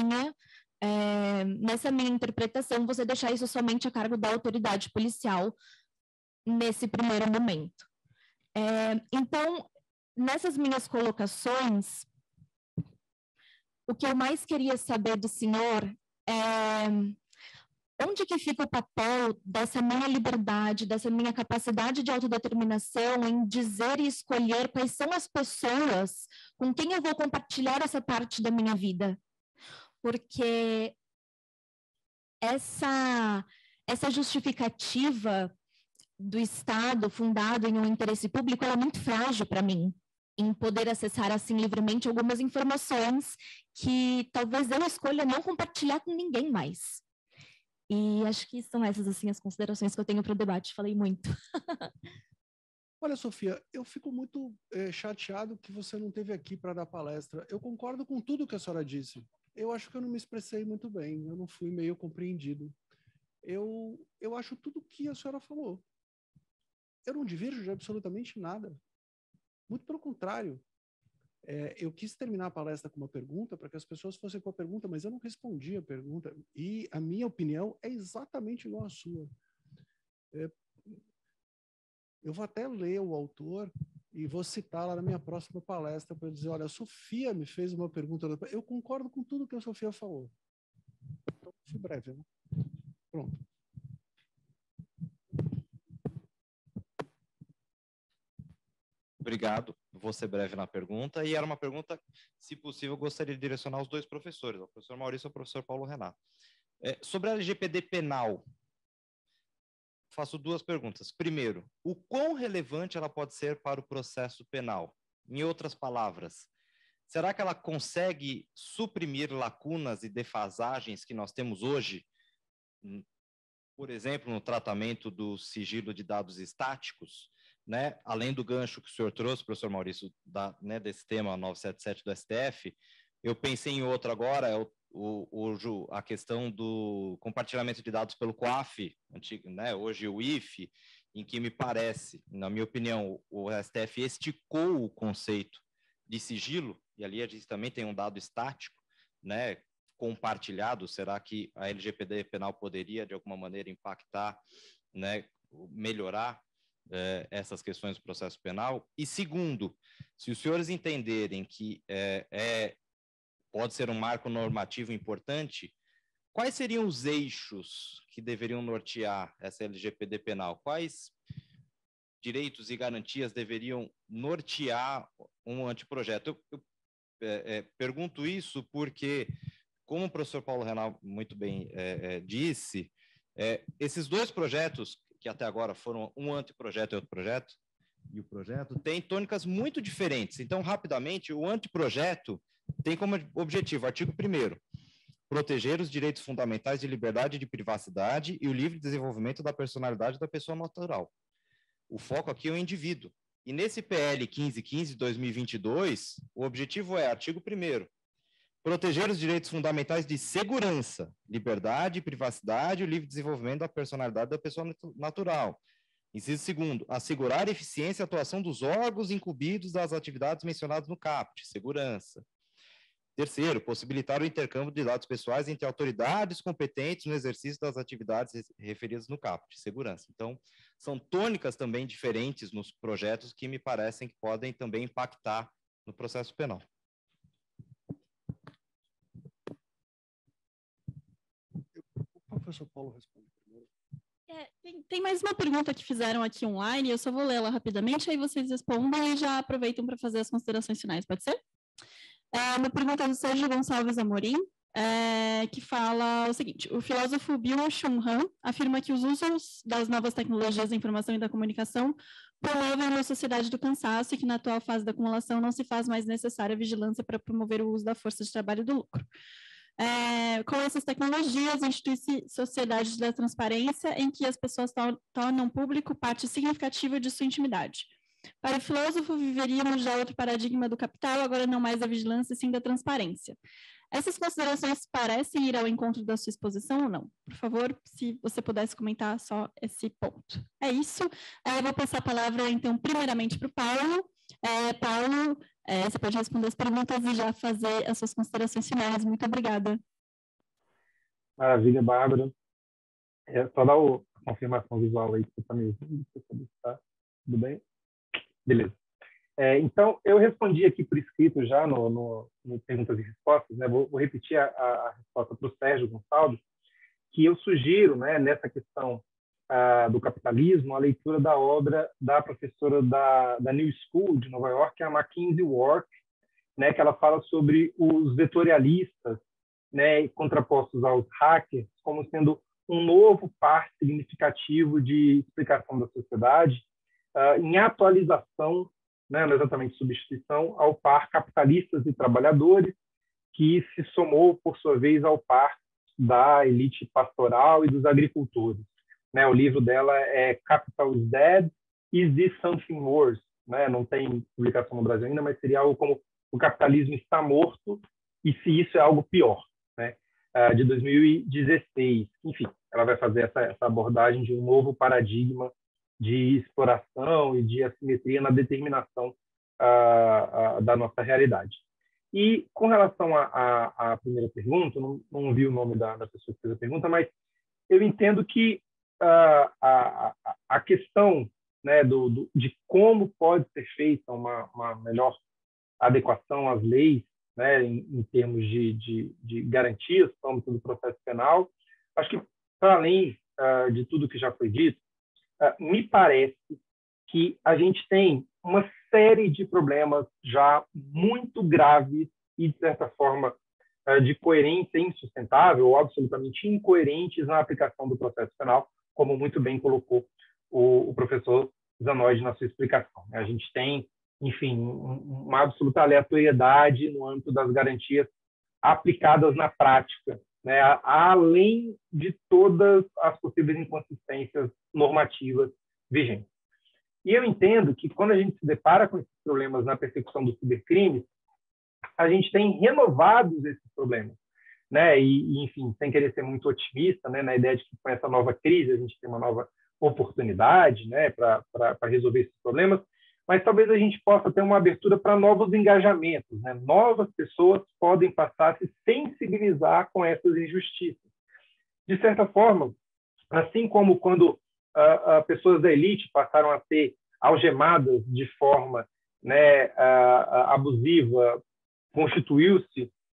nessa minha interpretação, você deixar isso somente a cargo da autoridade policial nesse primeiro momento. Então, nessas minhas colocações, o que eu mais queria saber do senhor é onde que fica o papel dessa minha liberdade, dessa minha capacidade de autodeterminação em dizer e escolher quais são as pessoas com quem eu vou compartilhar essa parte da minha vida? Porque essa justificativa do Estado fundado em um interesse público, ela é muito frágil para mim, em poder acessar assim livremente algumas informações que talvez eu escolha não compartilhar com ninguém mais. E acho que são essas assim as considerações que eu tenho para o debate. Falei muito. Olha, Sofia, eu fico muito chateado que você não esteve aqui para dar palestra. Eu concordo com tudo que a senhora disse. Eu acho que eu não me expressei muito bem, eu não fui meio compreendido. Eu acho tudo que a senhora falou. Eu não divirjo de absolutamente nada. Muito pelo contrário. Eu quis terminar a palestra com uma pergunta para que as pessoas fossem com a pergunta, mas eu não respondi a pergunta. E a minha opinião é exatamente igual à sua. Eu vou até ler o autor e vou citar lá na minha próxima palestra para dizer, olha, a Sofia me fez uma pergunta. Eu concordo com tudo que a Sofia falou. Então, fui breve, né? Pronto. Obrigado, vou ser breve na pergunta, e era uma pergunta, se possível, eu gostaria de direcionar aos dois professores, ao professor Maurício e ao professor Paulo Renato. Sobre a LGPD penal, faço duas perguntas. Primeiro, o quão relevante ela pode ser para o processo penal? Em outras palavras, será que ela consegue suprimir lacunas e defasagens que nós temos hoje, por exemplo, no tratamento do sigilo de dados estáticos? Né, além do gancho que o senhor trouxe, professor Maurício, desse tema 977 do STF, eu pensei em outro agora, a questão do compartilhamento de dados pelo COAF, antigo, né, hoje o IFE, em que me parece, na minha opinião, o STF esticou o conceito de sigilo, e ali a gente também tem um dado estático, né, compartilhado. Será que a LGPD penal poderia, de alguma maneira, impactar, né, melhorar essas questões do processo penal? E segundo, se os senhores entenderem que pode ser um marco normativo importante, quais seriam os eixos que deveriam nortear essa LGPD penal? Quais direitos e garantias deveriam nortear um anteprojeto? Eu pergunto isso porque, como o professor Paulo Renal muito bem disse, esses dois projetos, que até agora foram um anteprojeto e outro projeto, e o projeto, têm tônicas muito diferentes. Então, rapidamente, o anteprojeto tem como objetivo, artigo 1º, proteger os direitos fundamentais de liberdade e de privacidade e o livre desenvolvimento da personalidade da pessoa natural. O foco aqui é o indivíduo. E nesse PL 1515/2022, o objetivo é, artigo 1º, proteger os direitos fundamentais de segurança, liberdade, privacidade e o livre desenvolvimento da personalidade da pessoa natural. Inciso 2º, assegurar a eficiência e atuação dos órgãos incumbidos das atividades mencionadas no caput, segurança. 3º, possibilitar o intercâmbio de dados pessoais entre autoridades competentes no exercício das atividades referidas no caput, segurança. Então, são tônicas também diferentes nos projetos que me parecem que podem também impactar no processo penal. O professor Paulo responde primeiro. Tem mais uma pergunta que fizeram aqui online, eu só vou ler ela rapidamente, aí vocês respondem e já aproveitam para fazer as considerações finais, pode ser? Uma pergunta do Sérgio Gonçalves Amorim, que fala o seguinte: o filósofo Byung-Chul Han afirma que os usos das novas tecnologias da informação e da comunicação promovem uma sociedade do cansaço e que na atual fase da acumulação não se faz mais necessária a vigilância para promover o uso da força de trabalho e do lucro. Com essas tecnologias, institui-se sociedades da transparência em que as pessoas tornam público parte significativa de sua intimidade. Para o filósofo, viveríamos já outro paradigma do capital, agora não mais da vigilância, sim da transparência. Essas considerações parecem ir ao encontro da sua exposição ou não? Por favor, se você pudesse comentar só esse ponto. É isso. Eu vou passar a palavra, então, primeiramente para o Paulo. Paulo, você pode responder as perguntas e já fazer as suas considerações finais. Muito obrigada. Maravilha, Bárbara. Só dar a confirmação visual aí que você está me ouvindo. Tá? Tudo bem? Beleza. Então, eu respondi aqui por escrito já no Perguntas e Respostas, né? Vou repetir a resposta para o Sérgio Gonçalves, que eu sugiro, né, nessa questão do capitalismo, a leitura da obra da professora da New School de Nova York, a Mackenzie Wark, né, que ela fala sobre os vetorialistas, né, contrapostos aos hackers, como sendo um novo par significativo de explicação da sociedade, em atualização, né, não exatamente substituição, ao par capitalistas e trabalhadores, que se somou, por sua vez, ao par da elite pastoral e dos agricultores. Né, o livro dela é Capital is Dead, Is This Something Worse? Né, não tem publicação no Brasil ainda, mas seria algo como O Capitalismo Está Morto e Se Isso é Algo Pior, né, de 2016. Enfim, ela vai fazer essa abordagem de um novo paradigma de exploração e de assimetria na determinação da nossa realidade. E com relação à primeira pergunta, não vi o nome da pessoa que fez a pergunta, mas eu entendo que a questão, né, de como pode ser feita uma melhor adequação às leis, né, em termos de garantias no âmbito do processo penal, acho que, para além de tudo que já foi dito, me parece que a gente tem uma série de problemas já muito graves e, de certa forma, de coerência insustentável ou absolutamente incoerentes na aplicação do processo penal, como muito bem colocou o professor Zanoide na sua explicação. A gente tem, enfim, uma absoluta aleatoriedade no âmbito das garantias aplicadas na prática, né, além de todas as possíveis inconsistências normativas vigentes. E eu entendo que, quando a gente se depara com esses problemas na persecução dos cibercrimes, a gente tem renovados esses problemas, né? E enfim, sem querer ser muito otimista, né, na ideia de que com essa nova crise a gente tem uma nova oportunidade, né, para resolver esses problemas, mas talvez a gente possa ter uma abertura para novos engajamentos, né? Novas pessoas podem passar a se sensibilizar com essas injustiças. De certa forma, assim como quando pessoas da elite passaram a ser algemadas de forma, né, abusiva, constituiu-se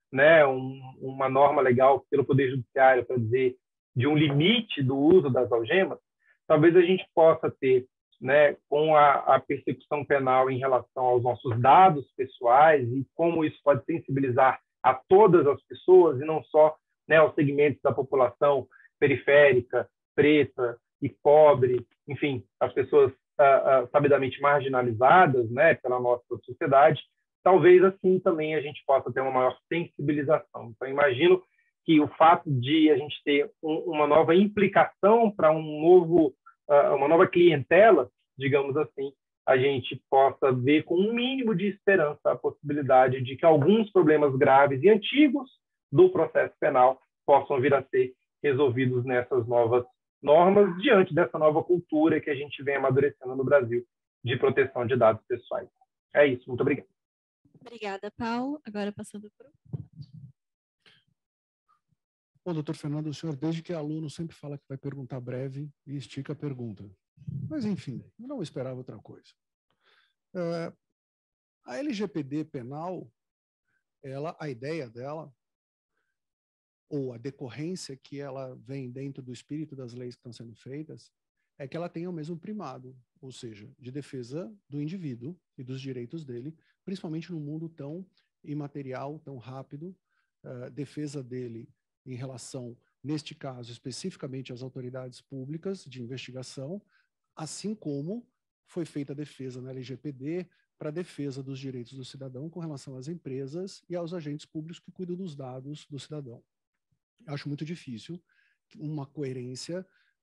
né, uma norma legal pelo Poder Judiciário para dizer de um limite do uso das algemas, talvez a gente possa ter, né, com a percepção penal em relação aos nossos dados pessoais e como isso pode sensibilizar a todas as pessoas e não só, né, aos segmentos da população periférica, preta e pobre, enfim, as pessoas sabidamente marginalizadas, né, pela nossa sociedade, talvez assim também a gente possa ter uma maior sensibilização. Então, imagino que o fato de a gente ter uma nova implicação para uma nova clientela, digamos assim, a gente possa ver com um mínimo de esperança a possibilidade de que alguns problemas graves e antigos do processo penal possam vir a ser resolvidos nessas novas normas, diante dessa nova cultura que a gente vem amadurecendo no Brasil de proteção de dados pessoais. É isso, muito obrigado. Obrigada, Paulo. Agora passando para o... Bom, doutor Fernando, o senhor, desde que é aluno, sempre fala que vai perguntar breve e estica a pergunta. Mas, enfim, eu não esperava outra coisa. A LGPD penal, a ideia dela, ou a decorrência que ela vem dentro do espírito das leis que estão sendo feitas, é que ela tenha o mesmo primado, ou seja, de defesa do indivíduo e dos direitos dele, principalmente num mundo tão imaterial, tão rápido, defesa dele em relação, neste caso, especificamente às autoridades públicas de investigação, assim como foi feita a defesa na LGPD para a defesa dos direitos do cidadão com relação às empresas e aos agentes públicos que cuidam dos dados do cidadão. Acho muito difícil uma coerência,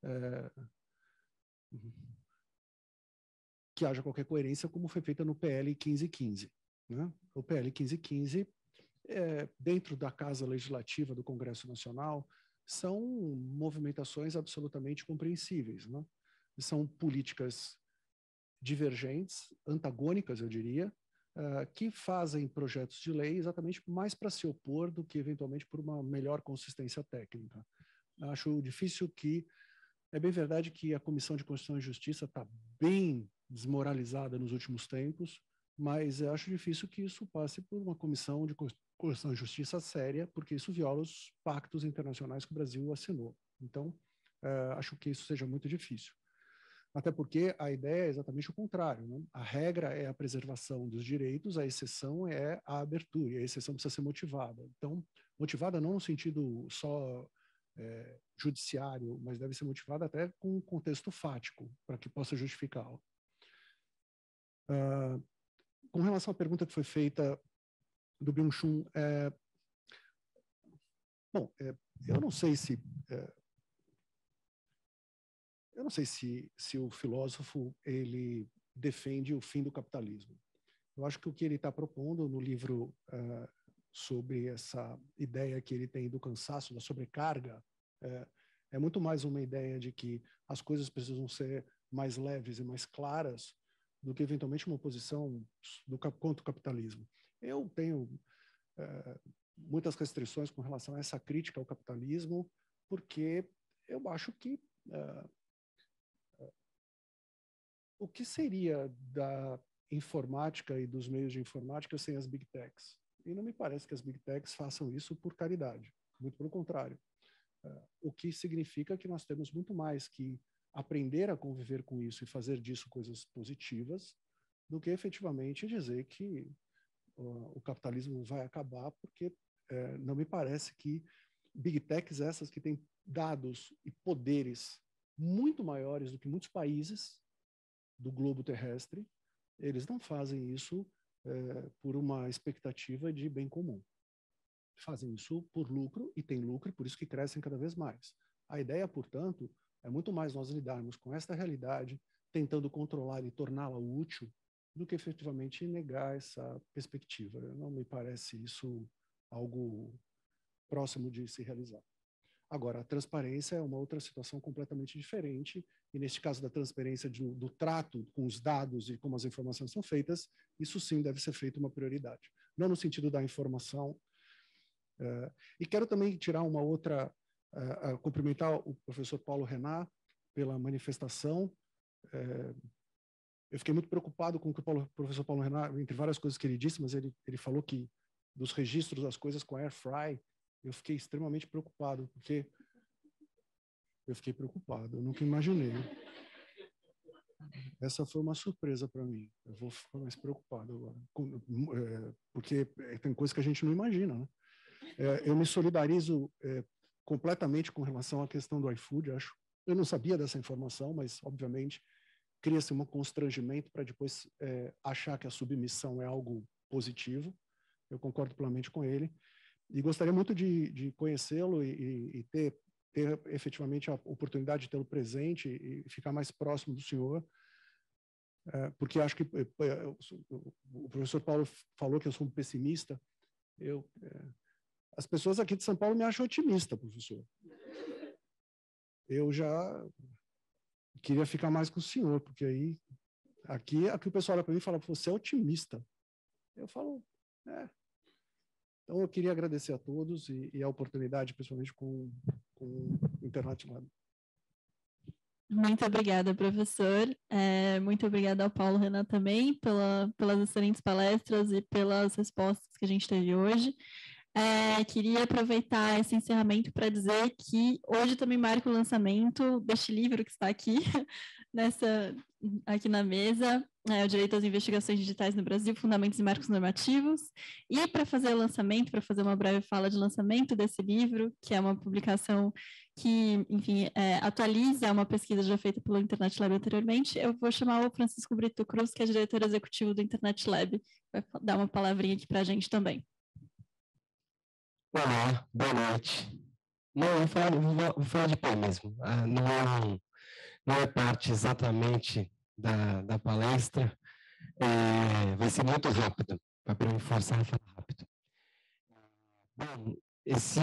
que haja qualquer coerência como foi feita no PL 1515. Né? O PL 1515, dentro da Casa Legislativa do Congresso Nacional, são movimentações absolutamente compreensíveis. Né? São políticas divergentes, antagônicas, eu diria, que fazem projetos de lei exatamente mais para se opor do que, eventualmente, por uma melhor consistência técnica. Acho difícil que... É bem verdade que a Comissão de Constituição e Justiça está bem desmoralizada nos últimos tempos, mas eu acho difícil que isso passe por uma Comissão de Constituição e Justiça séria, porque isso viola os pactos internacionais que o Brasil assinou. Então, acho que isso seja muito difícil. Até porque a ideia é exatamente o contrário. Né? A regra é a preservação dos direitos, a exceção é a abertura, e a exceção precisa ser motivada. Então, motivada não no sentido só judiciário, mas deve ser motivada até com um contexto fático, para que possa justificá-la. Com relação à pergunta que foi feita do Byung-Chul, eu não sei se... Eu não sei se o filósofo ele defende o fim do capitalismo. Eu acho que o que ele está propondo no livro sobre essa ideia que ele tem do cansaço, da sobrecarga, é muito mais uma ideia de que as coisas precisam ser mais leves e mais claras do que, eventualmente, uma oposição contra o capitalismo. Eu tenho muitas restrições com relação a essa crítica ao capitalismo, porque eu acho que o que seria da informática e dos meios de informática sem as Big Techs? E não me parece que as Big Techs façam isso por caridade, muito pelo contrário. O que significa que nós temos muito mais que aprender a conviver com isso e fazer disso coisas positivas do que efetivamente dizer que o capitalismo vai acabar, porque não me parece que Big Techs essas que têm dados e poderes muito maiores do que muitos países do globo terrestre, eles não fazem isso por uma expectativa de bem comum. Fazem isso por lucro, e tem lucro, e por isso que crescem cada vez mais. A ideia, portanto, é muito mais nós lidarmos com esta realidade, tentando controlar e torná-la útil, do que efetivamente negar essa perspectiva. Não me parece isso algo próximo de se realizar. Agora, a transparência é uma outra situação completamente diferente, e neste caso da transparência do trato com os dados e como as informações são feitas, isso sim deve ser feito uma prioridade. Não no sentido da informação. E quero também tirar uma outra, cumprimentar o professor Paulo Renat pela manifestação. Eu fiquei muito preocupado com o que o professor Paulo Renat, entre várias coisas que ele disse, mas ele falou que dos registros das coisas com air fry, eu fiquei extremamente preocupado, porque eu nunca imaginei. Essa foi uma surpresa para mim. Eu vou ficar mais preocupado agora, porque tem coisas que a gente não imagina, né? Eu me solidarizo completamente com relação à questão do iFood, acho. Eu não sabia dessa informação, mas, obviamente, cria-se um constrangimento para depois achar que a submissão é algo positivo. Eu concordo plenamente com ele. E gostaria muito de conhecê-lo e ter efetivamente a oportunidade de tê-lo presente e ficar mais próximo do senhor, porque acho que o professor Paulo falou que eu sou um pessimista. As pessoas aqui de São Paulo me acham otimista, professor. Eu já queria ficar mais com o senhor, porque aí aqui o pessoal olha para mim e fala: você é otimista. Eu falo, Então, eu queria agradecer a todos e a oportunidade, principalmente com o Internet Lab. Muito obrigada, professor. Muito obrigada ao Paulo Renan também pelas excelentes palestras e pelas respostas que a gente teve hoje. Queria aproveitar esse encerramento para dizer que hoje também marca o lançamento deste livro que está aqui, aqui na mesa, O Direito às Investigações Digitais no Brasil, Fundamentos e Marcos Normativos. E para fazer o lançamento, para fazer uma breve fala de lançamento desse livro, que é uma publicação que, enfim, atualiza uma pesquisa já feita pelo Internet Lab anteriormente, eu vou chamar o Francisco Brito Cruz, que é diretor executivo do Internet Lab, vai dar uma palavrinha aqui para a gente também. Olá, boa noite. Não, vou falar de pé mesmo. Não é parte exatamente da palestra. Vai ser muito rápido, para me forçar a falar rápido. Bom, esse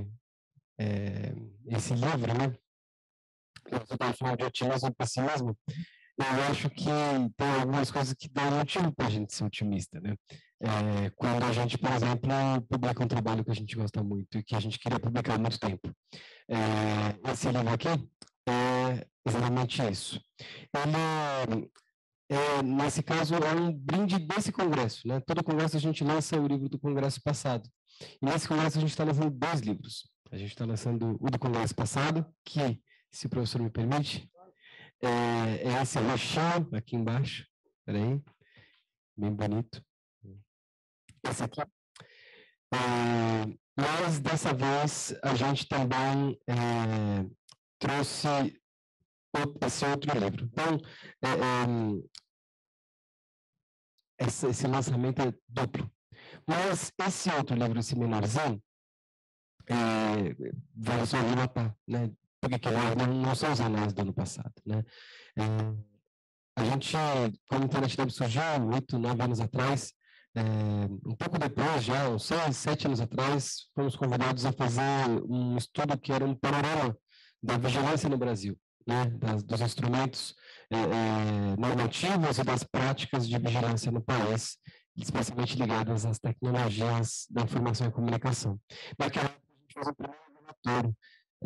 livro, né? Eu estou falando de otimismo e pessimismo. Eu acho que tem algumas coisas que dão motivo para a gente ser otimista, né? Quando a gente, por exemplo, publica um trabalho que a gente gosta muito e que a gente queria publicar há muito tempo. Esse livro aqui é exatamente isso. Ele, nesse caso, é um brinde desse congresso, né? Todo congresso a gente lança o livro do congresso passado. E nesse congresso a gente está lançando 2 livros. A gente está lançando o do congresso passado, que, se o professor me permite, é esse roxinho aqui embaixo. Espera aí. Bem bonito. Esse aqui. Mas, dessa vez, a gente também trouxe esse outro livro. Então, esse lançamento é duplo. Mas esse outro livro, esse menorzinho, vai só matar, né? Porque não são os anais do ano passado, né? A gente, quando a Internet Lab surgiu, 8, 9 anos atrás, um pouco depois, já uns 6, 7 anos atrás, fomos convidados a fazer um estudo que era um panorama da vigilância no Brasil, né? Dos instrumentos normativos e das práticas de vigilância no país, especialmente ligadas às tecnologias da informação e comunicação. Naquela época, a gente fez o primeiro relatório.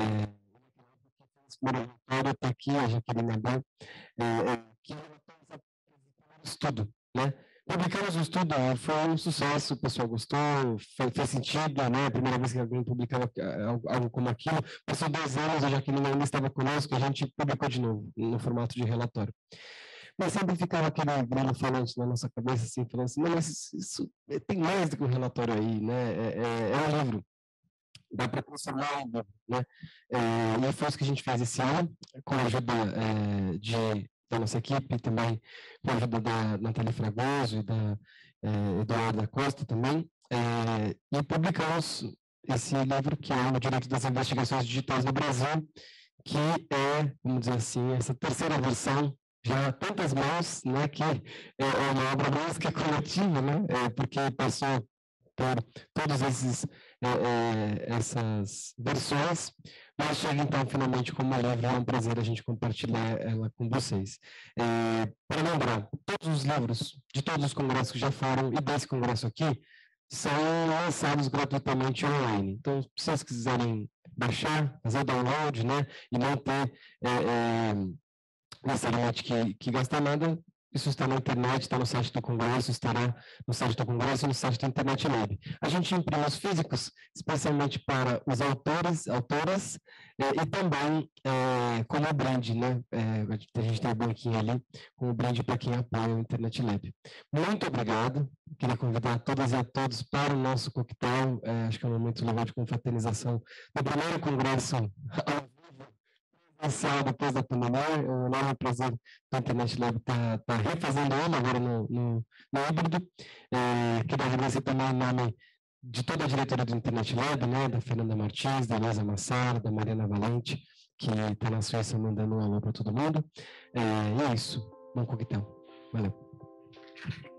Esse primeiro relatório está aqui, a Jaqueline Abel, que relatou esse estudo, né? Publicamos o estudo, foi um sucesso, o pessoal gostou, fez sentido, né? A primeira vez que alguém publicava algo como aquilo, passou 2 anos, a Jaqueline ainda estava conosco, a gente publicou de novo, no formato de relatório. Mas sempre ficava aquele grilo falante na nossa cabeça, assim, falando assim, não, mas isso tem mais do que um relatório aí, né? É um livro. Dá para transformar em livro, né? E foi isso que a gente fez esse ano, com a ajuda da nossa equipe, também com a ajuda da Natália Fragoso e da Eduarda Costa também, e publicamos esse livro que é o Direito das Investigações Digitais no Brasil, que é, vamos dizer assim, essa terceira versão, já há tantas mãos, né, que é uma obra básica coletiva, né, porque passou por todas essas versões, mas chega então finalmente como livro, é um prazer a gente compartilhar ela com vocês. Para lembrar, todos os livros de todos os congressos que já foram e desse congresso aqui são lançados gratuitamente online. Então, se vocês quiserem baixar, fazer o download, né, e não ter necessariamente que gastar nada, isso está na internet, está no site do Congresso, estará no site do Congresso e no site do Internet Lab. A gente imprime os físicos, especialmente para os autores, autoras, e também como brinde, né? A gente tem um banquinho ali com o brinde para quem apoia o Internet Lab. Muito obrigado. Queria convidar todas e a todos para o nosso coquetel. Acho que é um momento legal de confraternização do primeiro congresso inicial depois da pandemia. É um enorme prazer do Internet Lab estar refazendo ele agora no híbrido. Queria agradecer também em nome de toda a diretoria do Internet Lab, né, da Fernanda Martins, da Elisa Massaro, da Mariana Valente, que está na Suíça mandando um alô para todo mundo. E é isso. Bom coquetel. Valeu.